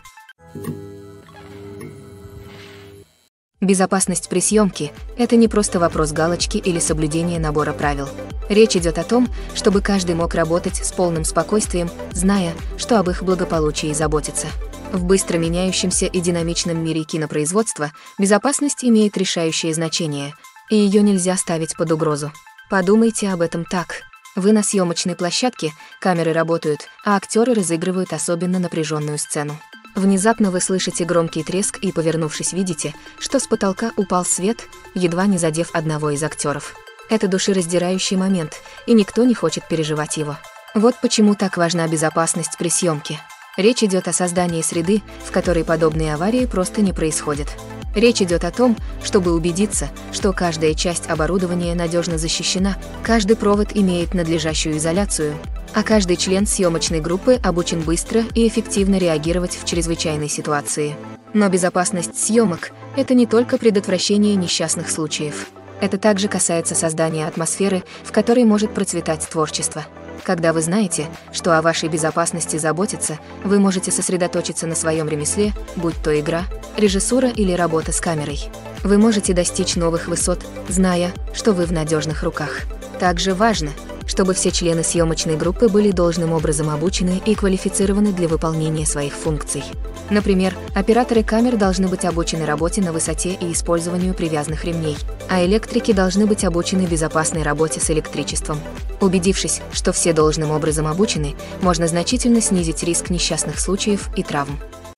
S1: Безопасность при съемке – это не просто вопрос галочки или соблюдения набора правил. Речь идет о том, чтобы каждый мог работать с полным спокойствием, зная, что об их благополучии заботится. В быстро меняющемся и динамичном мире кинопроизводства безопасность имеет решающее значение, и ее нельзя ставить под угрозу. Подумайте об этом так. Вы на съемочной площадке, камеры работают, а актеры разыгрывают особенно напряженную сцену. Внезапно вы слышите громкий треск и, повернувшись, видите, что с потолка упал свет, едва не задев одного из актеров. Это душераздирающий момент, и никто не хочет переживать его. Вот почему так важна безопасность при съемке. Речь идет о создании среды, в которой подобные аварии просто не происходят. Речь идет о том, чтобы убедиться, что каждая часть оборудования надежно защищена, каждый провод имеет надлежащую изоляцию, а каждый член съемочной группы обучен быстро и эффективно реагировать в чрезвычайной ситуации. Но безопасность съемок – это не только предотвращение несчастных случаев. Это также касается создания атмосферы, в которой может процветать творчество. Когда вы знаете, что о вашей безопасности заботятся, вы можете сосредоточиться на своем ремесле, будь то игра, режиссура или работа с камерой. Вы можете достичь новых высот, зная, что вы в надежных руках. Также важно, чтобы все члены съемочной группы были должным образом обучены и квалифицированы для выполнения своих функций. Например, операторы камер должны быть обучены работе на высоте и использованию привязанных ремней, а электрики должны быть обучены безопасной работе с электричеством. Убедившись, что все должным образом обучены, можно значительно снизить риск несчастных случаев и травм.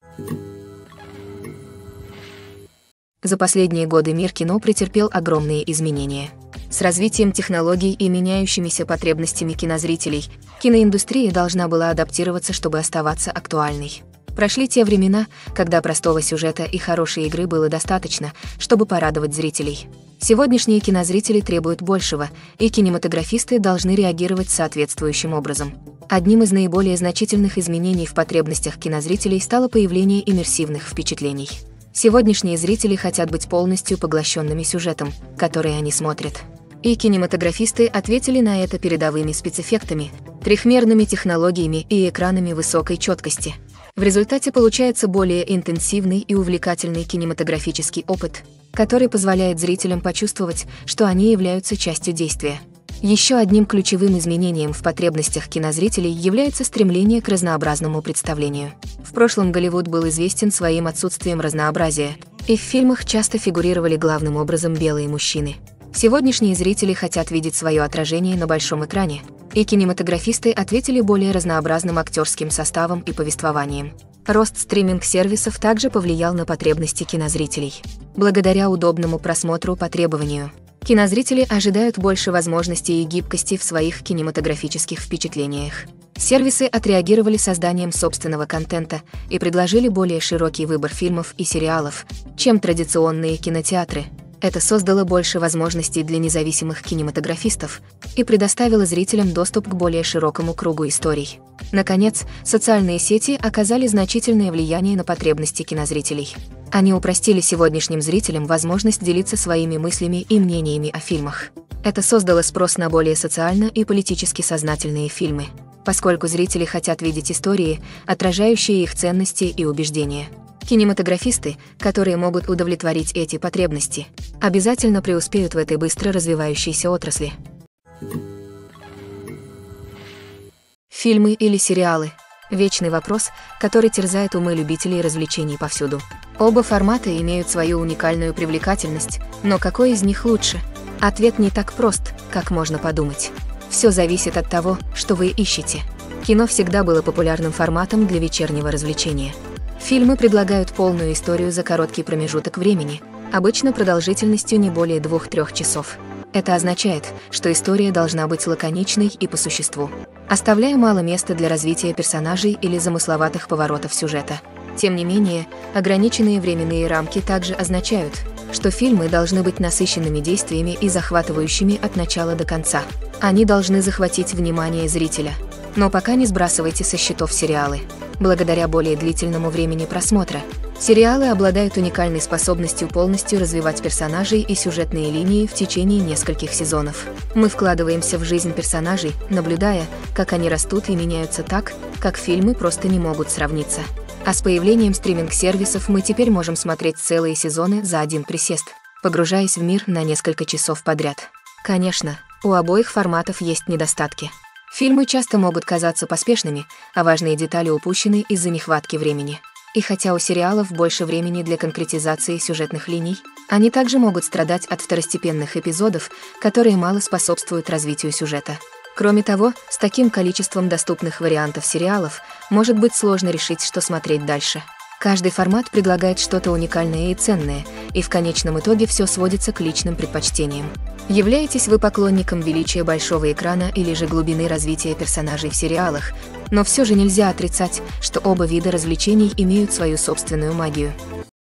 S1: За последние годы мир кино претерпел огромные изменения. С развитием технологий и меняющимися потребностями кинозрителей, киноиндустрия должна была адаптироваться, чтобы оставаться актуальной. Прошли те времена, когда простого сюжета и хорошей игры было достаточно, чтобы порадовать зрителей. Сегодняшние кинозрители требуют большего, и кинематографисты должны реагировать соответствующим образом. Одним из наиболее значительных изменений в потребностях кинозрителей стало появление иммерсивных впечатлений. Сегодняшние зрители хотят быть полностью поглощенными сюжетом, который они смотрят. И кинематографисты ответили на это передовыми спецэффектами, трехмерными технологиями и экранами высокой четкости. В результате получается более интенсивный и увлекательный кинематографический опыт, который позволяет зрителям почувствовать, что они являются частью действия. Еще одним ключевым изменением в потребностях кинозрителей является стремление к разнообразному представлению. В прошлом Голливуд был известен своим отсутствием разнообразия, и в фильмах часто фигурировали главным образом белые мужчины. Сегодняшние зрители хотят видеть свое отражение на большом экране, и кинематографисты ответили более разнообразным актерским составом и повествованием. Рост стриминг-сервисов также повлиял на потребности кинозрителей. Благодаря удобному просмотру по требованию, кинозрители ожидают больше возможностей и гибкости в своих кинематографических впечатлениях. Сервисы отреагировали созданием собственного контента и предложили более широкий выбор фильмов и сериалов, чем традиционные кинотеатры. Это создало больше возможностей для независимых кинематографистов и предоставило зрителям доступ к более широкому кругу историй. Наконец, социальные сети оказали значительное влияние на потребности кинозрителей. Они упростили сегодняшним зрителям возможность делиться своими мыслями и мнениями о фильмах. Это создало спрос на более социально и политически сознательные фильмы, поскольку зрители хотят видеть истории, отражающие их ценности и убеждения. Кинематографисты, которые могут удовлетворить эти потребности, обязательно преуспеют в этой быстро развивающейся отрасли. Фильмы или сериалы – вечный вопрос, который терзает умы любителей развлечений повсюду. Оба формата имеют свою уникальную привлекательность, но какой из них лучше? Ответ не так прост, как можно подумать. Все зависит от того, что вы ищете. Кино всегда было популярным форматом для вечернего развлечения. Фильмы предлагают полную историю за короткий промежуток времени, обычно продолжительностью не более двух-трёх часов. Это означает, что история должна быть лаконичной и по существу, оставляя мало места для развития персонажей или замысловатых поворотов сюжета. Тем не менее, ограниченные временные рамки также означают, что фильмы должны быть насыщенными действиями и захватывающими от начала до конца. Они должны захватить внимание зрителя. Но пока не сбрасывайте со счетов сериалы. Благодаря более длительному времени просмотра, сериалы обладают уникальной способностью полностью развивать персонажей и сюжетные линии в течение нескольких сезонов. Мы вкладываемся в жизнь персонажей, наблюдая, как они растут и меняются так, как фильмы просто не могут сравниться. А с появлением стриминг-сервисов мы теперь можем смотреть целые сезоны за один присест, погружаясь в мир на несколько часов подряд. Конечно, у обоих форматов есть недостатки. Фильмы часто могут казаться поспешными, а важные детали упущены из-за нехватки времени. И хотя у сериалов больше времени для конкретизации сюжетных линий, они также могут страдать от второстепенных эпизодов, которые мало способствуют развитию сюжета. Кроме того, с таким количеством доступных вариантов сериалов может быть сложно решить, что смотреть дальше. Каждый формат предлагает что-то уникальное и ценное, и в конечном итоге все сводится к личным предпочтениям. Являетесь вы поклонником величия большого экрана или же глубины развития персонажей в сериалах, но все же нельзя отрицать, что оба вида развлечений имеют свою собственную магию.